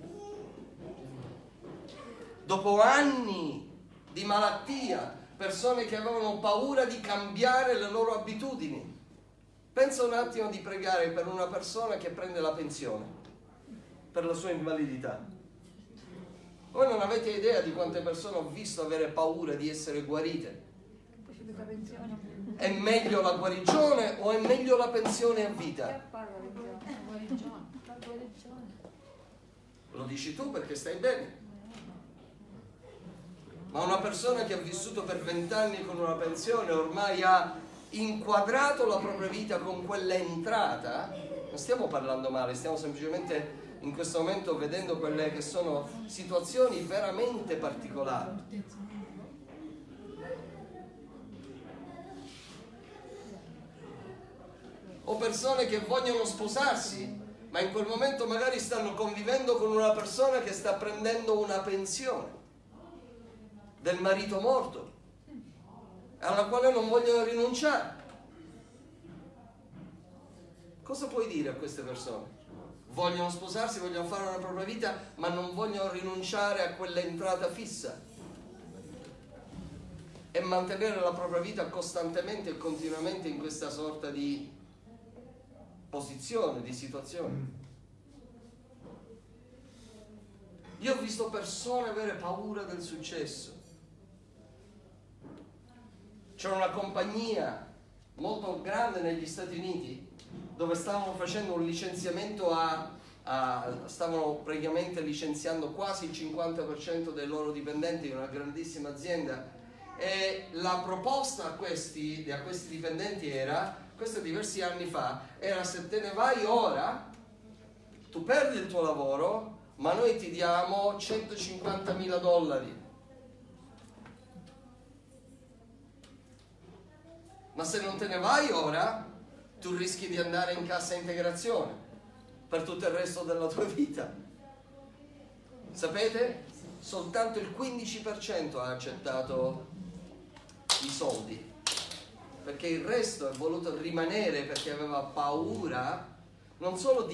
Dopo anni di malattia, persone che avevano paura di cambiare le loro abitudini. Pensa un attimo di pregare per una persona che prende la pensione per la sua invalidità. Voi non avete idea di quante persone ho visto avere paura di essere guarite. È meglio la guarigione o è meglio la pensione a vita? Lo dici tu perché stai bene. Ma una persona che ha vissuto per 20 anni con una pensione, ormai ha inquadrato la propria vita con quell'entrata, non stiamo parlando male, stiamo semplicemente in questo momento vedendo quelle che sono situazioni veramente particolari. O persone che vogliono sposarsi, ma in quel momento magari stanno convivendo con una persona che sta prendendo una pensione del marito morto, alla quale non vogliono rinunciare. Cosa puoi dire a queste persone? Vogliono sposarsi, vogliono fare una propria vita, ma non vogliono rinunciare a quell'entrata fissa e mantenere la propria vita costantemente e continuamente in questa sorta di posizione, di situazione. Io ho visto persone avere paura del successo. C'era una compagnia molto grande negli Stati Uniti dove stavano facendo un licenziamento stavano praticamente licenziando quasi il 50% dei loro dipendenti in una grandissima azienda, e la proposta a questi dipendenti era, questo diversi anni fa, era: se te ne vai ora tu perdi il tuo lavoro, ma noi ti diamo $150.000. Ma se non te ne vai ora, tu rischi di andare in cassa integrazione per tutto il resto della tua vita. Sapete? Soltanto il 15% ha accettato i soldi, perché il resto è voluto rimanere perché aveva paura, non solo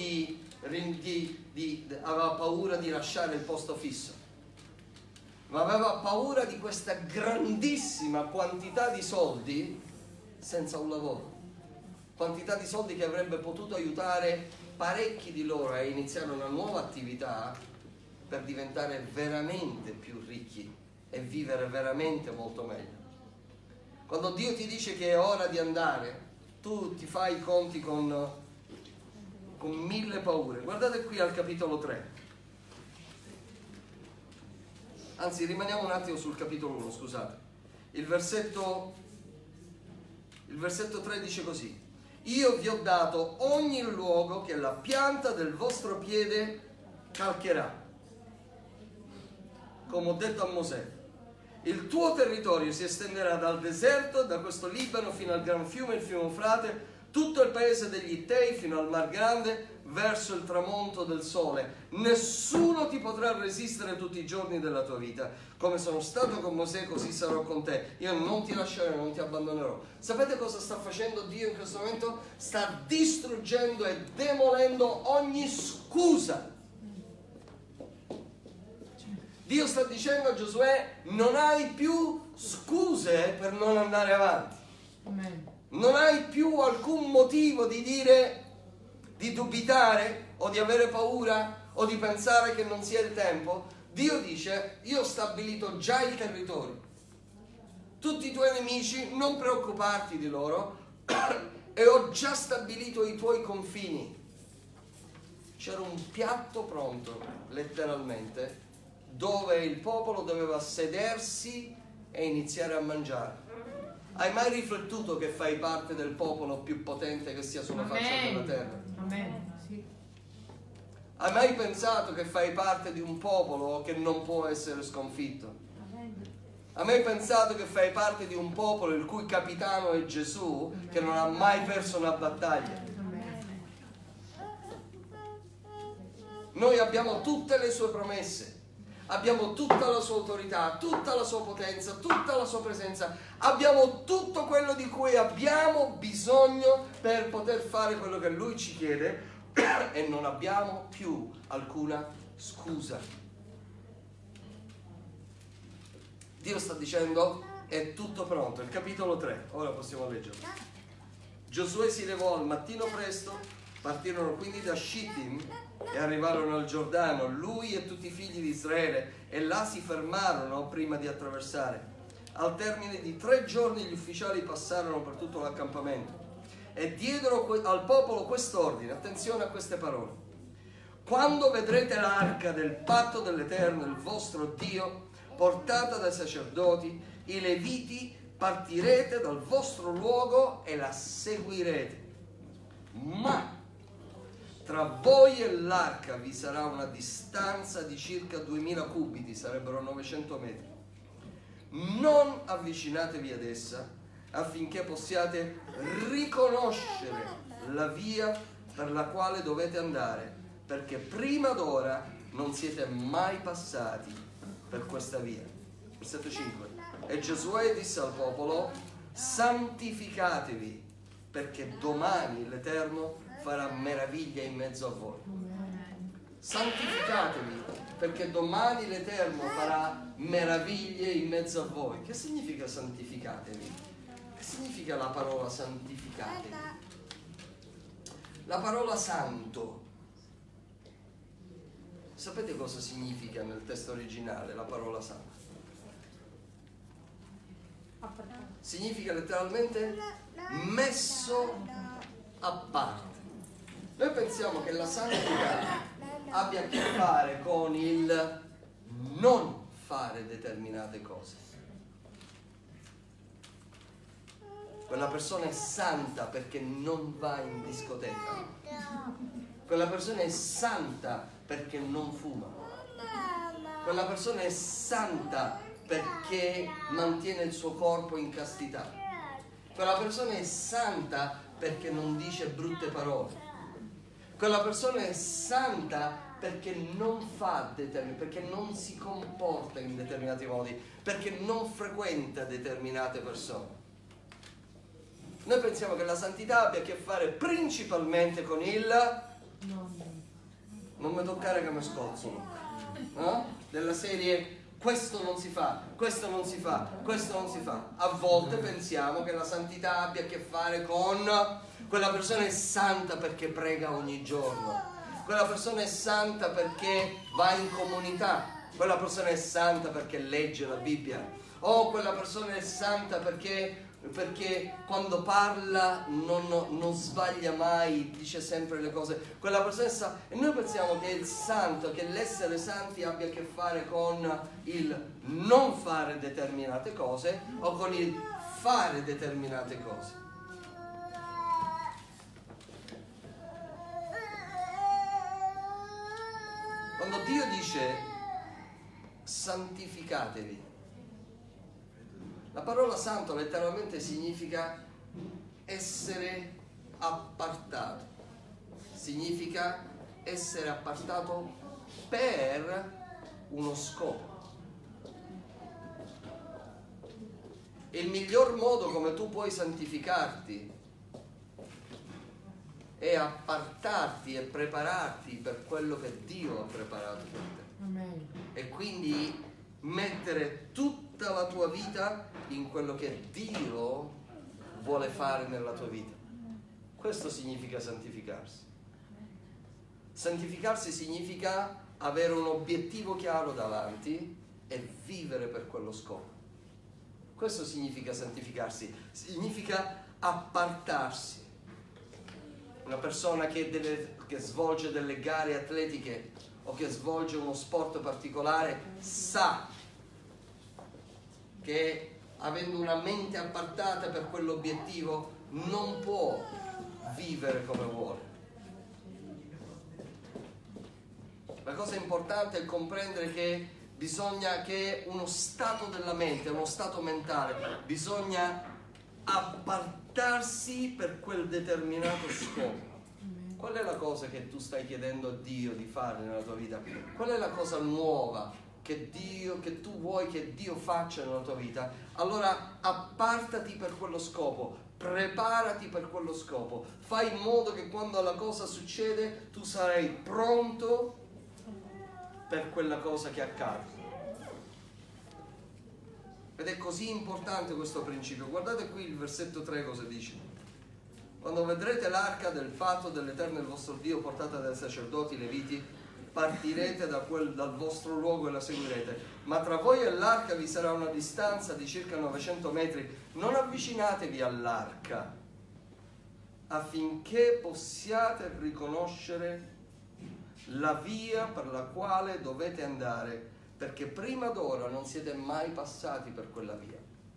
aveva paura di lasciare il posto fisso, ma aveva paura di questa grandissima quantità di soldi senza un lavoro, quantità di soldi che avrebbe potuto aiutare parecchi di loro a iniziare una nuova attività per diventare veramente più ricchi e vivere veramente molto meglio. Quando Dio ti dice che è ora di andare, tu ti fai i conti con 1000 paure. Guardate qui al capitolo 3. Anzi, rimaniamo un attimo sul capitolo 1, scusate. Il versetto 3 dice così: io vi ho dato ogni luogo che la pianta del vostro piede calcherà. Come ho detto a Mosè, il tuo territorio si estenderà dal deserto, da questo Libano fino al gran fiume, il fiume Eufrate, tutto il paese degli Ittei fino al Mar Grande, verso il tramonto del sole. Nessuno ti potrà resistere tutti i giorni della tua vita. Come sono stato con Mosè, così sarò con te. Io non ti lascerò, non ti abbandonerò. Sapete cosa sta facendo Dio in questo momento? Sta distruggendo e demolendo ogni scusa. Dio sta dicendo a Giosuè: non hai più scuse per non andare avanti. Amen. Non hai più alcun motivo di dire, di dubitare o di avere paura o di pensare che non sia il tempo. Dio dice: io ho stabilito già il territorio. Tutti i tuoi nemici, non preoccuparti di loro, e ho già stabilito i tuoi confini. C'era un piatto pronto, letteralmente, dove il popolo doveva sedersi e iniziare a mangiare. Hai mai riflettuto che fai parte del popolo più potente che sia sulla faccia della terra? Amen. Sì. Hai mai pensato che fai parte di un popolo che non può essere sconfitto? Hai mai pensato che fai parte di un popolo il cui capitano è Gesù, che non ha mai perso una battaglia? Noi abbiamo tutte le sue promesse. Abbiamo tutta la sua autorità, tutta la sua potenza, tutta la sua presenza. Abbiamo tutto quello di cui abbiamo bisogno per poter fare quello che Lui ci chiede e non abbiamo più alcuna scusa. Dio sta dicendo: è tutto pronto. Il capitolo 3, ora possiamo leggerlo. Giosuè si levò al mattino presto, partirono quindi da Shittim e arrivarono al Giordano, lui e tutti i figli di Israele, e là si fermarono prima di attraversare. Al termine di 3 giorni gli ufficiali passarono per tutto l'accampamento e diedero al popolo quest'ordine. Attenzione a queste parole: quando vedrete l'arca del patto dell'Eterno, il vostro Dio, portata dai sacerdoti, i Leviti, partirete dal vostro luogo e la seguirete. Ma tra voi e l'arca vi sarà una distanza di circa 2000 cubiti, sarebbero 900 metri. Non avvicinatevi ad essa affinché possiate riconoscere la via per la quale dovete andare, perché prima d'ora non siete mai passati per questa via. Versetto 5. E Giosuè disse al popolo: santificatevi, perché domani l'Eterno farà meraviglia in mezzo a voi. Santificatevi, perché domani l'Eterno farà meraviglie in mezzo a voi. Che significa santificatevi? Che significa la parola santificatevi? La parola santo. Sapete cosa significa nel testo originale la parola santo? Significa letteralmente messo a parte. Noi pensiamo che la santità abbia a che fare con il non fare determinate cose. Quella persona è santa perché non va in discoteca. Quella persona è santa perché non fuma. Quella persona è santa perché mantiene il suo corpo in castità. Quella persona è santa perché non dice brutte parole. Quella persona è santa perché non fa perché non si comporta in determinati modi, perché non frequenta determinate persone. Noi pensiamo che la santità abbia a che fare principalmente con il non mi toccare che mi scozzolo, no? Della serie: questo non si fa, questo non si fa, questo non si fa. A volte pensiamo che la santità abbia a che fare con quella persona è santa perché prega ogni giorno, quella persona è santa perché va in comunità, quella persona è santa perché legge la Bibbia, o quella persona è santa perché quando parla non sbaglia mai, dice sempre le cose. Quella persona è santa. E noi pensiamo che il santo, che l'essere santi abbia a che fare con il non fare determinate cose o con il fare determinate cose. Quando Dio dice santificatevi, la parola santo letteralmente significa essere appartato, significa essere appartato per uno scopo. Il miglior modo come tu puoi santificarti è appartarti e prepararti per quello che Dio ha preparato per te. Amen. E quindi mettere tutta la tua vita in quello che Dio vuole fare nella tua vita. Questo significa santificarsi. Santificarsi significa avere un obiettivo chiaro davanti e vivere per quello scopo. Questo significa santificarsi, significa appartarsi. Una persona che svolge delle gare atletiche o che svolge uno sport particolare sa che avendo una mente appartata per quell'obiettivo non può vivere come vuole. La cosa importante è comprendere che bisogna che uno stato della mente, uno stato mentale, bisogna appartarsi per quel determinato scopo. Qual è la cosa che tu stai chiedendo a Dio di fare nella tua vita? Qual è la cosa nuova che tu vuoi che Dio faccia nella tua vita? Allora appartati per quello scopo, preparati per quello scopo, fai in modo che quando la cosa succede tu sarai pronto per quella cosa che accade. Ed è così importante questo principio. Guardate qui il versetto 3 cosa dice. Quando vedrete l'arca del patto dell'Eterno il vostro Dio portata dai sacerdoti leviti, partirete dal vostro luogo e la seguirete. Ma tra voi e l'arca vi sarà una distanza di circa 900 metri. Non avvicinatevi all'arca, affinché possiate riconoscere la via per la quale dovete andare, perché prima d'ora non siete mai passati per quella via.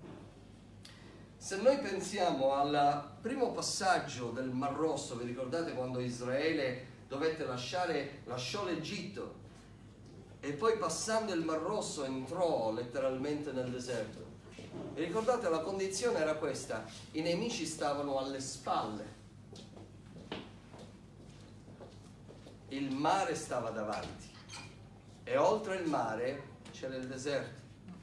Se noi pensiamo al primo passaggio del Mar Rosso, vi ricordate quando Israele lasciò l'Egitto e poi passando il Mar Rosso entrò letteralmente nel deserto? Vi ricordate, la condizione era questa: i nemici stavano alle spalle, il mare stava davanti e oltre il mare c'era il deserto.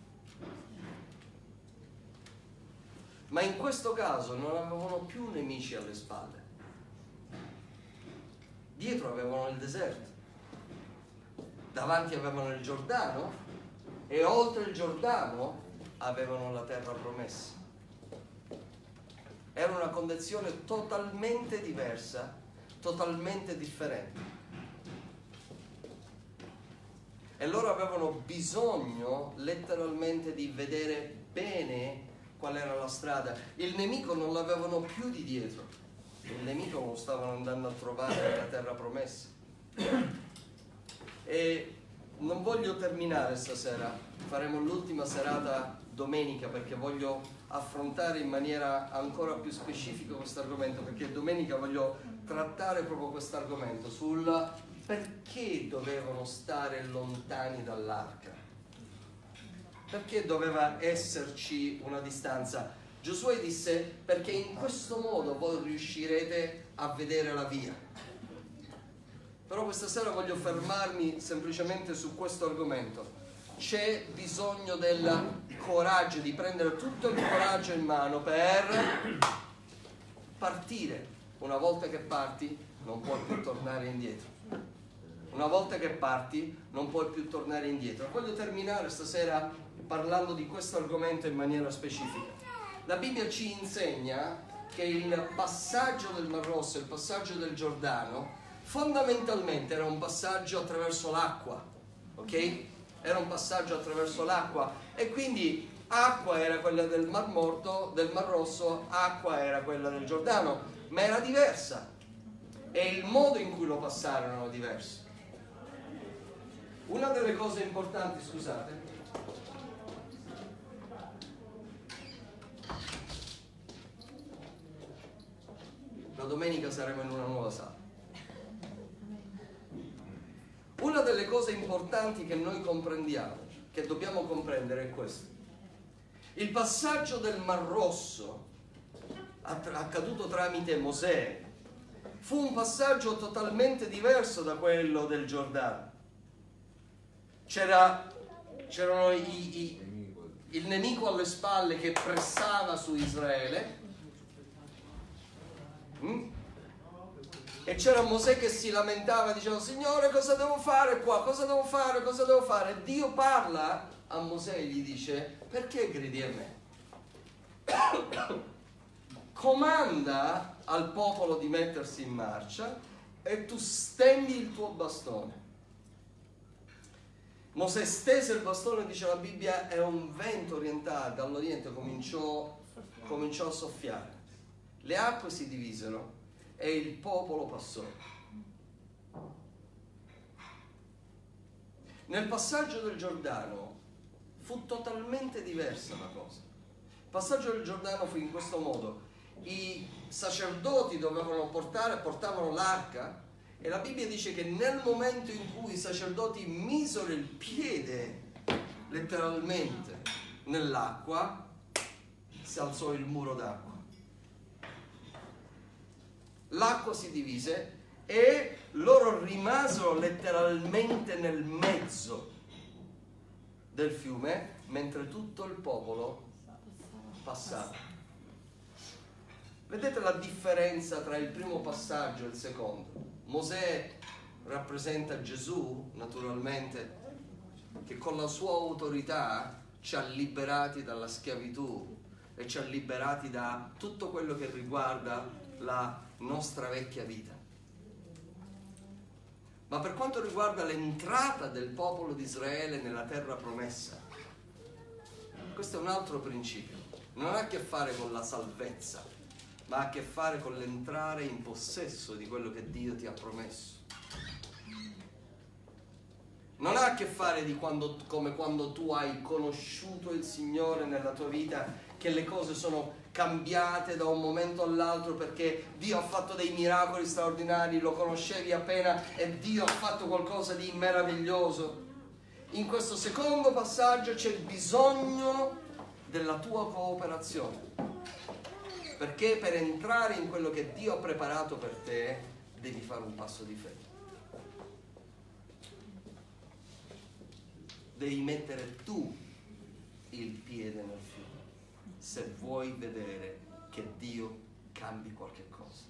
Ma in questo caso non avevano più nemici alle spalle. Dietro avevano il deserto. Davanti avevano il Giordano e oltre il Giordano avevano la terra promessa. Era una condizione totalmente diversa, totalmente differente. E loro avevano bisogno letteralmente di vedere bene qual era la strada. Il nemico non l'avevano più di dietro, il nemico lo stavano andando a trovare nella terra promessa. E non voglio terminare stasera, faremo l'ultima serata domenica perché voglio affrontare in maniera ancora più specifica questo argomento, perché domenica voglio trattare proprio questo argomento sul perché dovevano stare lontani dall'arca. Perché doveva esserci una distanza? Giosuè disse: perché in questo modo voi riuscirete a vedere la via. Però questa sera voglio fermarmi semplicemente su questo argomento. C'è bisogno del coraggio, di prendere tutto il coraggio in mano per partire. Una volta che parti non puoi più tornare indietro. Una volta che parti non puoi più tornare indietro. Voglio terminare stasera parlando di questo argomento in maniera specifica. La Bibbia ci insegna che il passaggio del Mar Rosso, il passaggio del Giordano, fondamentalmente era un passaggio attraverso l'acqua, ok? Era un passaggio attraverso l'acqua e quindi acqua era quella del Mar Morto, del Mar Rosso, acqua era quella del Giordano, ma era diversa e il modo in cui lo passarono era diverso. Una delle cose importanti, scusate, la domenica saremo in una nuova sala. Una delle cose importanti che noi comprendiamo, che dobbiamo comprendere, è questo. Il passaggio del Mar Rosso, accaduto tramite Mosè, fu un passaggio totalmente diverso da quello del Giordano. C'erano il nemico alle spalle che pressava su Israele, e c'era Mosè che si lamentava, diceva: Signore, cosa devo fare qua? Cosa devo fare? Cosa devo fare? E Dio parla a Mosè e gli dice: perché gridi a me? Comanda al popolo di mettersi in marcia e tu stendi il tuo bastone. Mosè stese il bastone, dice la Bibbia, e un vento orientale dall'oriente cominciò a soffiare. Le acque si divisero e il popolo passò. Nel passaggio del Giordano fu totalmente diversa la cosa. Il passaggio del Giordano fu in questo modo: i sacerdoti portavano l'arca, e la Bibbia dice che nel momento in cui i sacerdoti misero il piede letteralmente nell'acqua, si alzò il muro d'acqua. L'acqua si divise e loro rimasero letteralmente nel mezzo del fiume, mentre tutto il popolo passava. Vedete la differenza tra il primo passaggio e il secondo? Mosè rappresenta Gesù, naturalmente, che con la sua autorità ci ha liberati dalla schiavitù e ci ha liberati da tutto quello che riguarda la nostra vecchia vita. Ma per quanto riguarda l'entrata del popolo di Israele nella terra promessa, questo è un altro principio. Non ha a che fare con la salvezza, ma ha a che fare con l'entrare in possesso di quello che Dio ti ha promesso. Non ha a che fare come quando tu hai conosciuto il Signore nella tua vita, che le cose sono cambiate da un momento all'altro perché Dio ha fatto dei miracoli straordinari, lo conoscevi appena e Dio ha fatto qualcosa di meraviglioso. In questo secondo passaggio c'è bisogno della tua cooperazione, perché per entrare in quello che Dio ha preparato per te devi fare un passo di fede. Devi mettere tu il piede nel fiume se vuoi vedere che Dio cambi qualche cosa.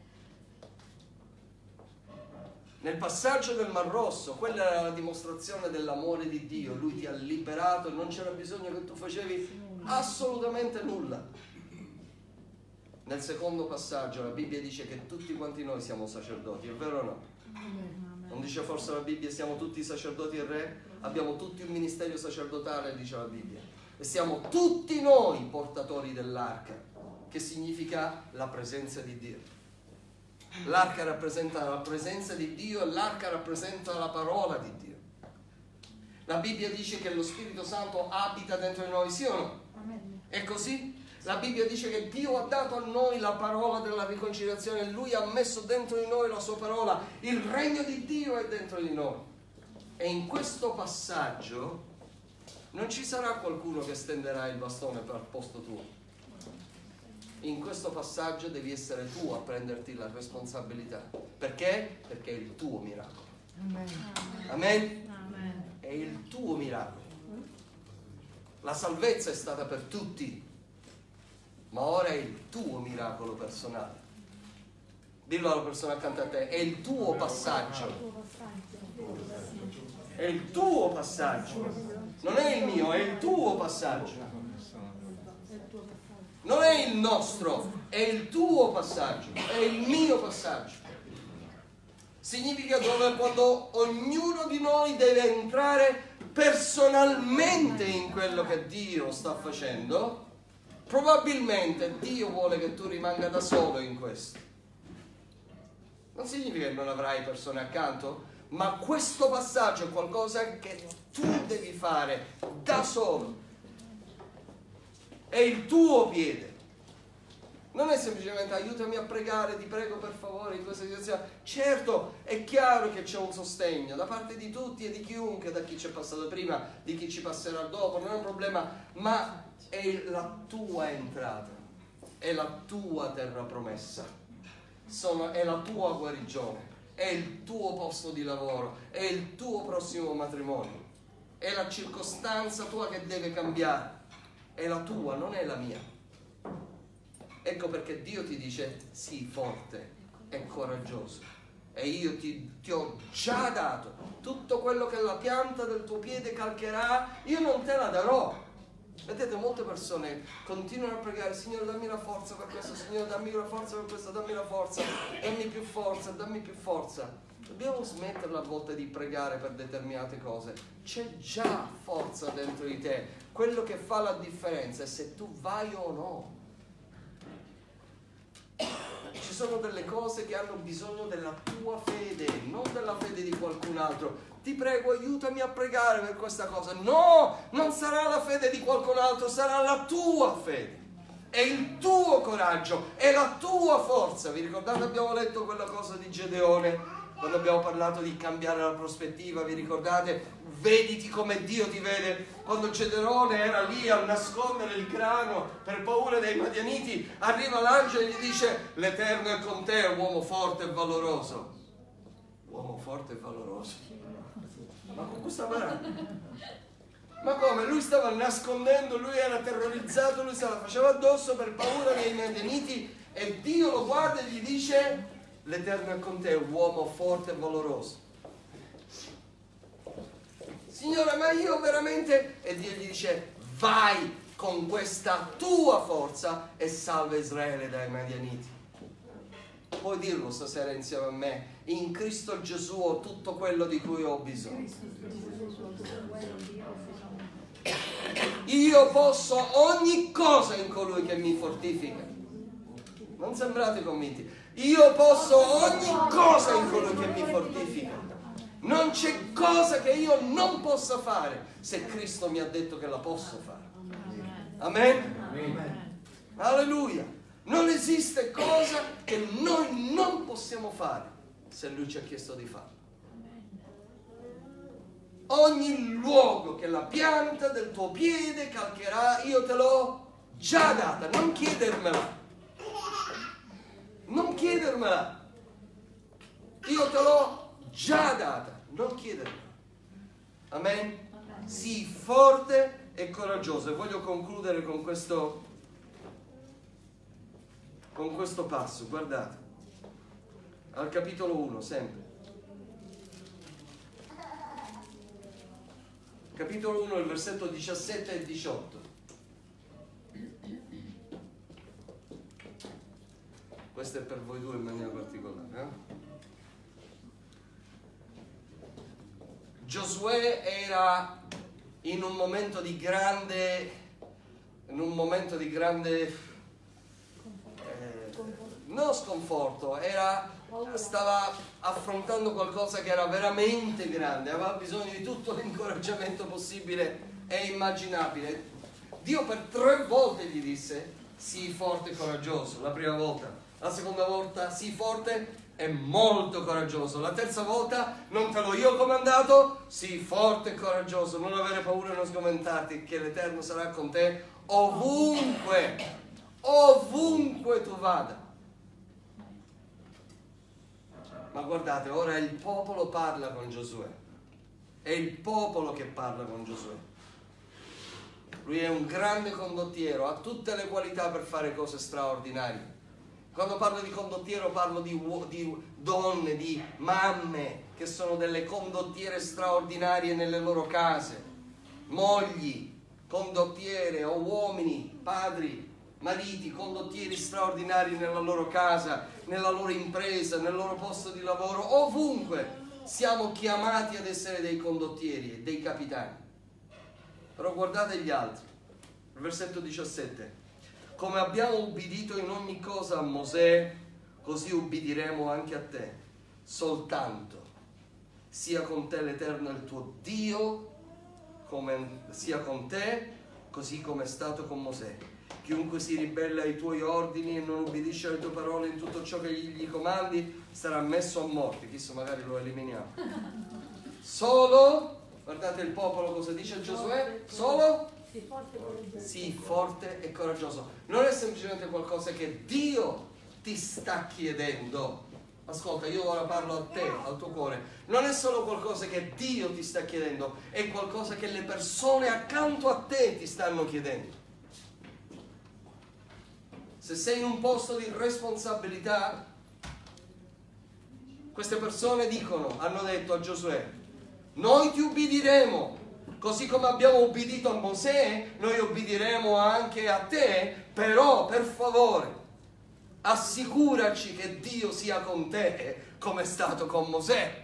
Nel passaggio del Mar Rosso, quella era la dimostrazione dell'amore di Dio. Lui ti ha liberato e non c'era bisogno che tu facevi assolutamente nulla. Nel secondo passaggio la Bibbia dice che tutti quanti noi siamo sacerdoti, è vero o no? Non dice forse la Bibbia siamo tutti sacerdoti e re? Abbiamo tutti un ministero sacerdotale, dice la Bibbia. E siamo tutti noi portatori dell'arca, che significa la presenza di Dio. L'arca rappresenta la presenza di Dio e l'arca rappresenta la parola di Dio. La Bibbia dice che lo Spirito Santo abita dentro di noi, sì o no? È così? La Bibbia dice che Dio ha dato a noi la parola della riconciliazione, Lui ha messo dentro di noi la sua parola, il regno di Dio è dentro di noi. E in questo passaggio non ci sarà qualcuno che stenderà il bastone al posto tuo. In questo passaggio devi essere tu a prenderti la responsabilità. Perché? Perché è il tuo miracolo. Amen? Amen? È il tuo miracolo. La salvezza è stata per tutti, ma ora è il tuo miracolo personale. Dillo alla persona accanto a te, è il tuo passaggio. È il tuo passaggio. Non è il mio, è il tuo passaggio. Non è il nostro, è il tuo passaggio, è il mio passaggio. Significa quando ognuno di noi deve entrare personalmente in quello che Dio sta facendo. Probabilmente Dio vuole che tu rimanga da solo in questo. Non significa che non avrai persone accanto, ma questo passaggio è qualcosa che tu devi fare da solo. È il tuo piede. Non è semplicemente aiutami a pregare, ti prego per favore in questa situazione. Certo, è chiaro che c'è un sostegno da parte di tutti e di chiunque, da chi ci è passato prima, di chi ci passerà dopo, non è un problema, ma è la tua entrata, è la tua terra promessa, è la tua guarigione, è il tuo posto di lavoro, è il tuo prossimo matrimonio, è la circostanza tua che deve cambiare, è la tua, non è la mia. Ecco perché Dio ti dice sii forte e coraggioso, e io ti ho già dato tutto quello che la pianta del tuo piede calcherà, io non te la darò. Vedete, molte persone continuano a pregare: Signore dammi la forza per questo, Signore dammi la forza per questo, dammi la forza, dammi più forza, dammi più forza. Dobbiamo smetterla a volte di pregare per determinate cose. C'è già forza dentro di te. Quello che fa la differenza è se tu vai o no. Ci sono delle cose che hanno bisogno della tua fede, non della fede di qualcun altro. Ti prego, aiutami a pregare per questa cosa. No, non sarà la fede di qualcun altro, sarà la tua fede. È il tuo coraggio, è la tua forza. Vi ricordate, abbiamo letto quella cosa di Gedeone, quando abbiamo parlato di cambiare la prospettiva, vi ricordate? Vediti come Dio ti vede. Quando Gedeone era lì a nascondere il grano per paura dei Madianiti, arriva l'angelo e gli dice: l'Eterno è con te, uomo forte e valoroso. Uomo forte e valoroso? Ma con questa parlando? Ma come? Lui stava nascondendo, lui era terrorizzato, lui se la faceva addosso per paura dei Madianiti, e Dio lo guarda e gli dice: l'Eterno è con te, uomo forte e valoroso. Signore, ma io veramente... E Dio gli dice: vai con questa tua forza e salva Israele dai Madianiti. Puoi dirlo stasera insieme a me: in Cristo Gesù ho tutto quello di cui ho bisogno. Io posso ogni cosa in colui che mi fortifica. Non sembrate convinti? Io posso ogni cosa in colui che mi fortifica. Non c'è cosa che io non possa fare se Cristo mi ha detto che la posso fare. Amen? Amen. Alleluia. Non esiste cosa che noi non possiamo fare se Lui ci ha chiesto di farlo. Ogni luogo che la pianta del tuo piede calcherà, io te l'ho già data. Non chiedermela. Non chiedermela. Io te l'ho già data. Non chiedermela. Amen? Sii forte e coraggioso. E voglio concludere con questo passo. Guardate. Al capitolo 1, sempre. Capitolo 1, il versetto 17 e 18. Questo è per voi due in maniera particolare. Giosuè era in un momento di grande non sconforto, stava affrontando qualcosa che era veramente grande, aveva bisogno di tutto l'incoraggiamento possibile e immaginabile. Dio per 3 volte gli disse: sii forte e coraggioso. La prima volta. La seconda volta: sii forte e molto coraggioso. La terza volta: non te l'ho io comandato, sii forte e coraggioso, non avere paura e non sgomentarti, che l'Eterno sarà con te ovunque tu vada. Ma guardate, ora il popolo parla con Giosuè. È il popolo che parla con Giosuè. Lui è un grande condottiero, ha tutte le qualità per fare cose straordinarie. Quando parlo di condottiero parlo di donne, di mamme che sono delle condottiere straordinarie nelle loro case, mogli, condottiere, o uomini, padri, mariti, condottieri straordinari nella loro casa, nella loro impresa, nel loro posto di lavoro, ovunque siamo chiamati ad essere dei condottieri e dei capitani. Però guardate gli altri, il versetto 17: come abbiamo ubbidito in ogni cosa a Mosè, così ubbidiremo anche a te, soltanto sia con te l'Eterno il tuo Dio, sia con te, così come è stato con Mosè. chiunque si ribella ai tuoi ordini e non ubbidisce alle tue parole in tutto ciò che gli comandi sarà messo a morte. Chissà, magari lo eliminiamo. Solo, guardate il popolo cosa dice a Giosuè, solo sii forte e coraggioso. Non è semplicemente qualcosa che Dio ti sta chiedendo. Ascolta, io ora parlo a te, al tuo cuore. Non è solo qualcosa che Dio ti sta chiedendo, è qualcosa che le persone accanto a te ti stanno chiedendo. Se sei in un posto di responsabilità, queste persone hanno detto a Giosuè: noi ti ubbidiremo, così come abbiamo ubbidito a Mosè, noi ubbidiremo anche a te, però per favore assicuraci che Dio sia con te come è stato con Mosè.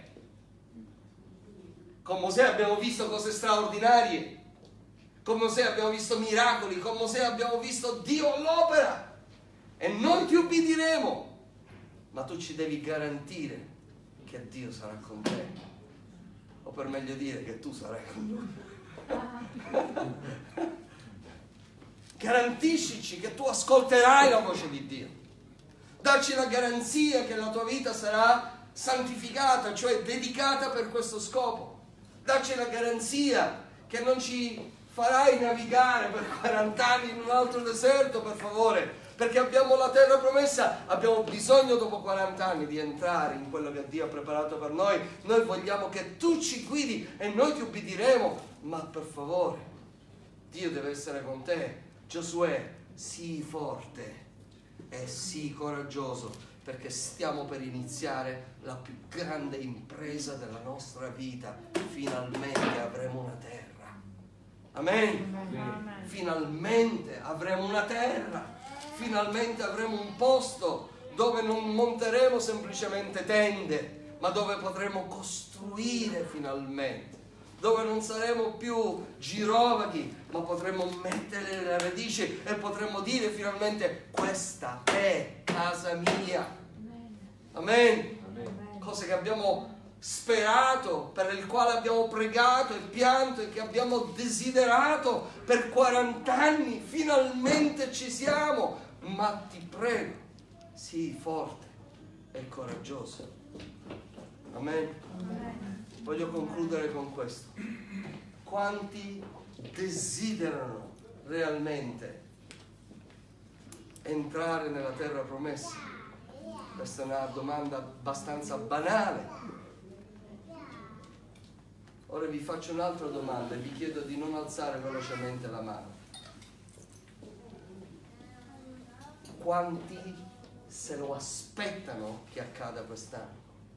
Con Mosè abbiamo visto cose straordinarie, con Mosè abbiamo visto miracoli, con Mosè abbiamo visto Dio all'opera, e noi ti ubbidiremo, ma tu ci devi garantire che Dio sarà con te, o per meglio dire che tu sarai con lui. Garantiscici che tu ascolterai la voce di Dio. Dacci la garanzia che la tua vita sarà santificata, cioè dedicata per questo scopo. Dacci la garanzia che non ci farai navigare per 40 anni in un altro deserto, per favore, perché abbiamo la terra promessa, abbiamo bisogno dopo 40 anni di entrare in quello che Dio ha preparato per noi. Noi vogliamo che tu ci guidi e noi ti ubbidiremo, ma per favore, Dio deve essere con te. Giosuè, sii forte e sii coraggioso, perché stiamo per iniziare la più grande impresa della nostra vita. Finalmente avremo una terra. Amen. Amen. Finalmente avremo una terra. Finalmente avremo un posto dove non monteremo semplicemente tende, ma dove potremo costruire finalmente, dove non saremo più girovaghi, ma potremo mettere le radici e potremo dire finalmente: questa è casa mia. Amen. Cose che abbiamo sperato, per il quale abbiamo pregato e pianto e che abbiamo desiderato per 40 anni, finalmente ci siamo. Ma ti prego, sii forte e coraggioso. Amen. Voglio concludere con questo. Quanti desiderano realmente entrare nella terra promessa? Questa è una domanda abbastanza banale. Ora vi faccio un'altra domanda e vi chiedo di non alzare velocemente la mano. Quanti se lo aspettano che accada quest'anno?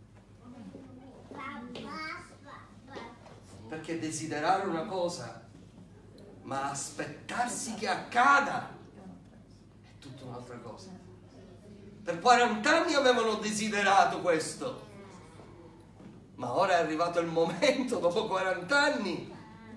Perché desiderare una cosa, ma aspettarsi che accada, è tutta un'altra cosa. Per 40 anni avevano desiderato questo, ma ora è arrivato il momento, dopo 40 anni.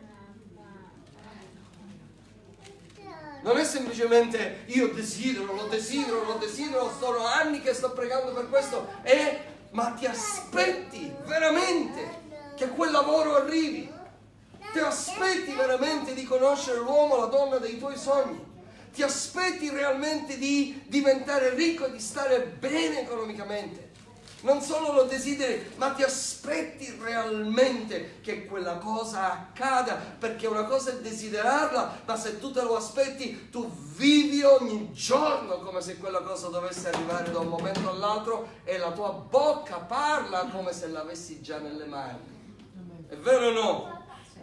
Non è semplicemente io desidero, lo desidero, sono anni che sto pregando per questo, ma ti aspetti veramente che quel lavoro arrivi? Ti aspetti veramente di conoscere l'uomo, la donna dei tuoi sogni? Ti aspetti realmente di diventare ricco e di stare bene economicamente? Non solo lo desideri, ma ti aspetti realmente che quella cosa accada, perché una cosa è desiderarla, ma se tu te lo aspetti, tu vivi ogni giorno come se quella cosa dovesse arrivare da un momento all'altro e la tua bocca parla come se l'avessi già nelle mani. È vero o no?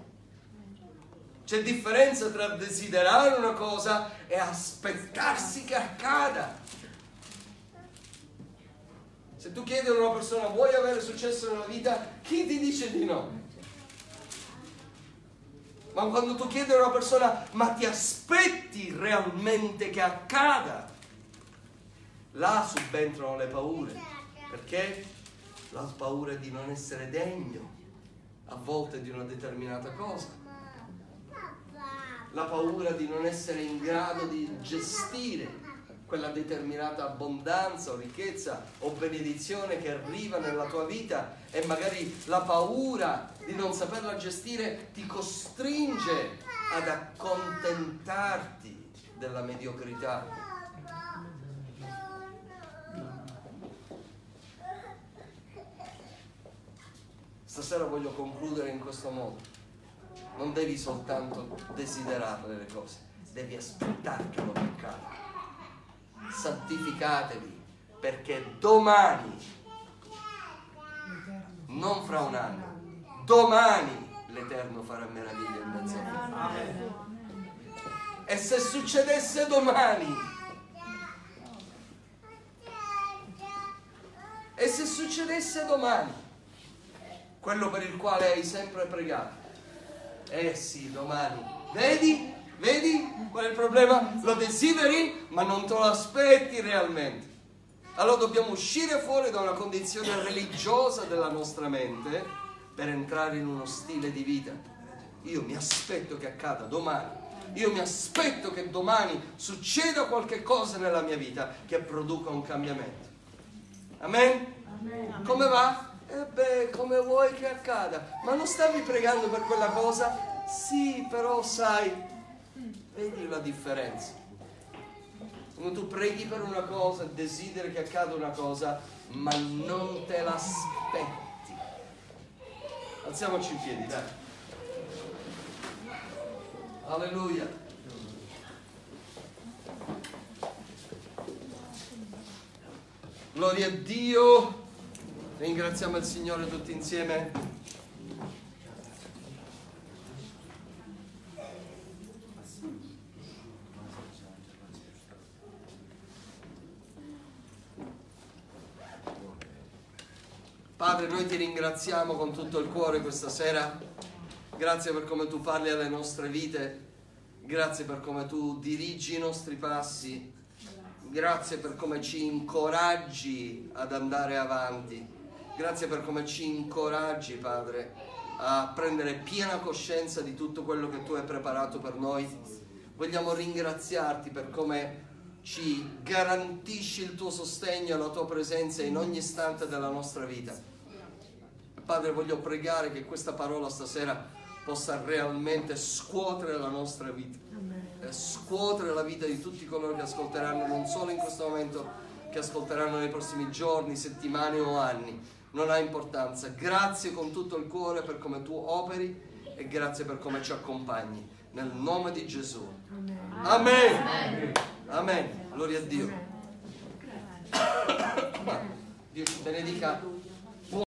C'è differenza tra desiderare una cosa e aspettarsi che accada. Se tu chiedi a una persona: vuoi avere successo nella vita? Chi ti dice di no? Ma quando tu chiedi a una persona: ma ti aspetti realmente che accada? Là subentrano le paure. Perché? La paura di non essere degno a volte di una determinata cosa. La paura di non essere in grado di gestire quella determinata abbondanza o ricchezza o benedizione che arriva nella tua vita, e magari la paura di non saperla gestire ti costringe ad accontentarti della mediocrità. Stasera voglio concludere in questo modo. Non devi soltanto desiderare le cose, devi aspettare che lo accada. Santificatevi, perché domani, non fra un anno, domani l'Eterno farà meraviglie in mezzo a voi. E se succedesse domani, e se succedesse domani, quello per il quale hai sempre pregato, sì, domani, vedi qual è il problema? Lo desideri, ma non te lo aspetti realmente. Allora dobbiamo uscire fuori da una condizione religiosa della nostra mente per entrare in uno stile di vita. Io mi aspetto che accada domani. Io mi aspetto che domani succeda qualche cosa nella mia vita che produca un cambiamento. Amen? Amen. Come va? Come vuoi che accada? Ma non stavi pregando per quella cosa? Sì, però sai, vedi la differenza. Quando tu preghi per una cosa, desideri che accada una cosa, ma non te l'aspetti. Alziamoci in piedi, dai. Alleluia. Gloria a Dio. Ringraziamo il Signore tutti insieme. Padre, noi ti ringraziamo con tutto il cuore questa sera. Grazie per come tu parli alle nostre vite. Grazie per come tu dirigi i nostri passi. Grazie per come ci incoraggi ad andare avanti. Grazie per come ci incoraggi, Padre, a prendere piena coscienza di tutto quello che tu hai preparato per noi. Vogliamo ringraziarti per come ci garantisci il tuo sostegno e la tua presenza in ogni istante della nostra vita. Padre, voglio pregare che questa parola stasera possa realmente scuotere la nostra vita, scuotere la vita di tutti coloro che ascolteranno, non solo in questo momento, che ascolteranno nei prossimi giorni, settimane o anni. Non ha importanza. Grazie con tutto il cuore per come tu operi e grazie per come ci accompagni. Nel nome di Gesù. Amen. Amen. Amen. Gloria a Dio. Dio ci benedica.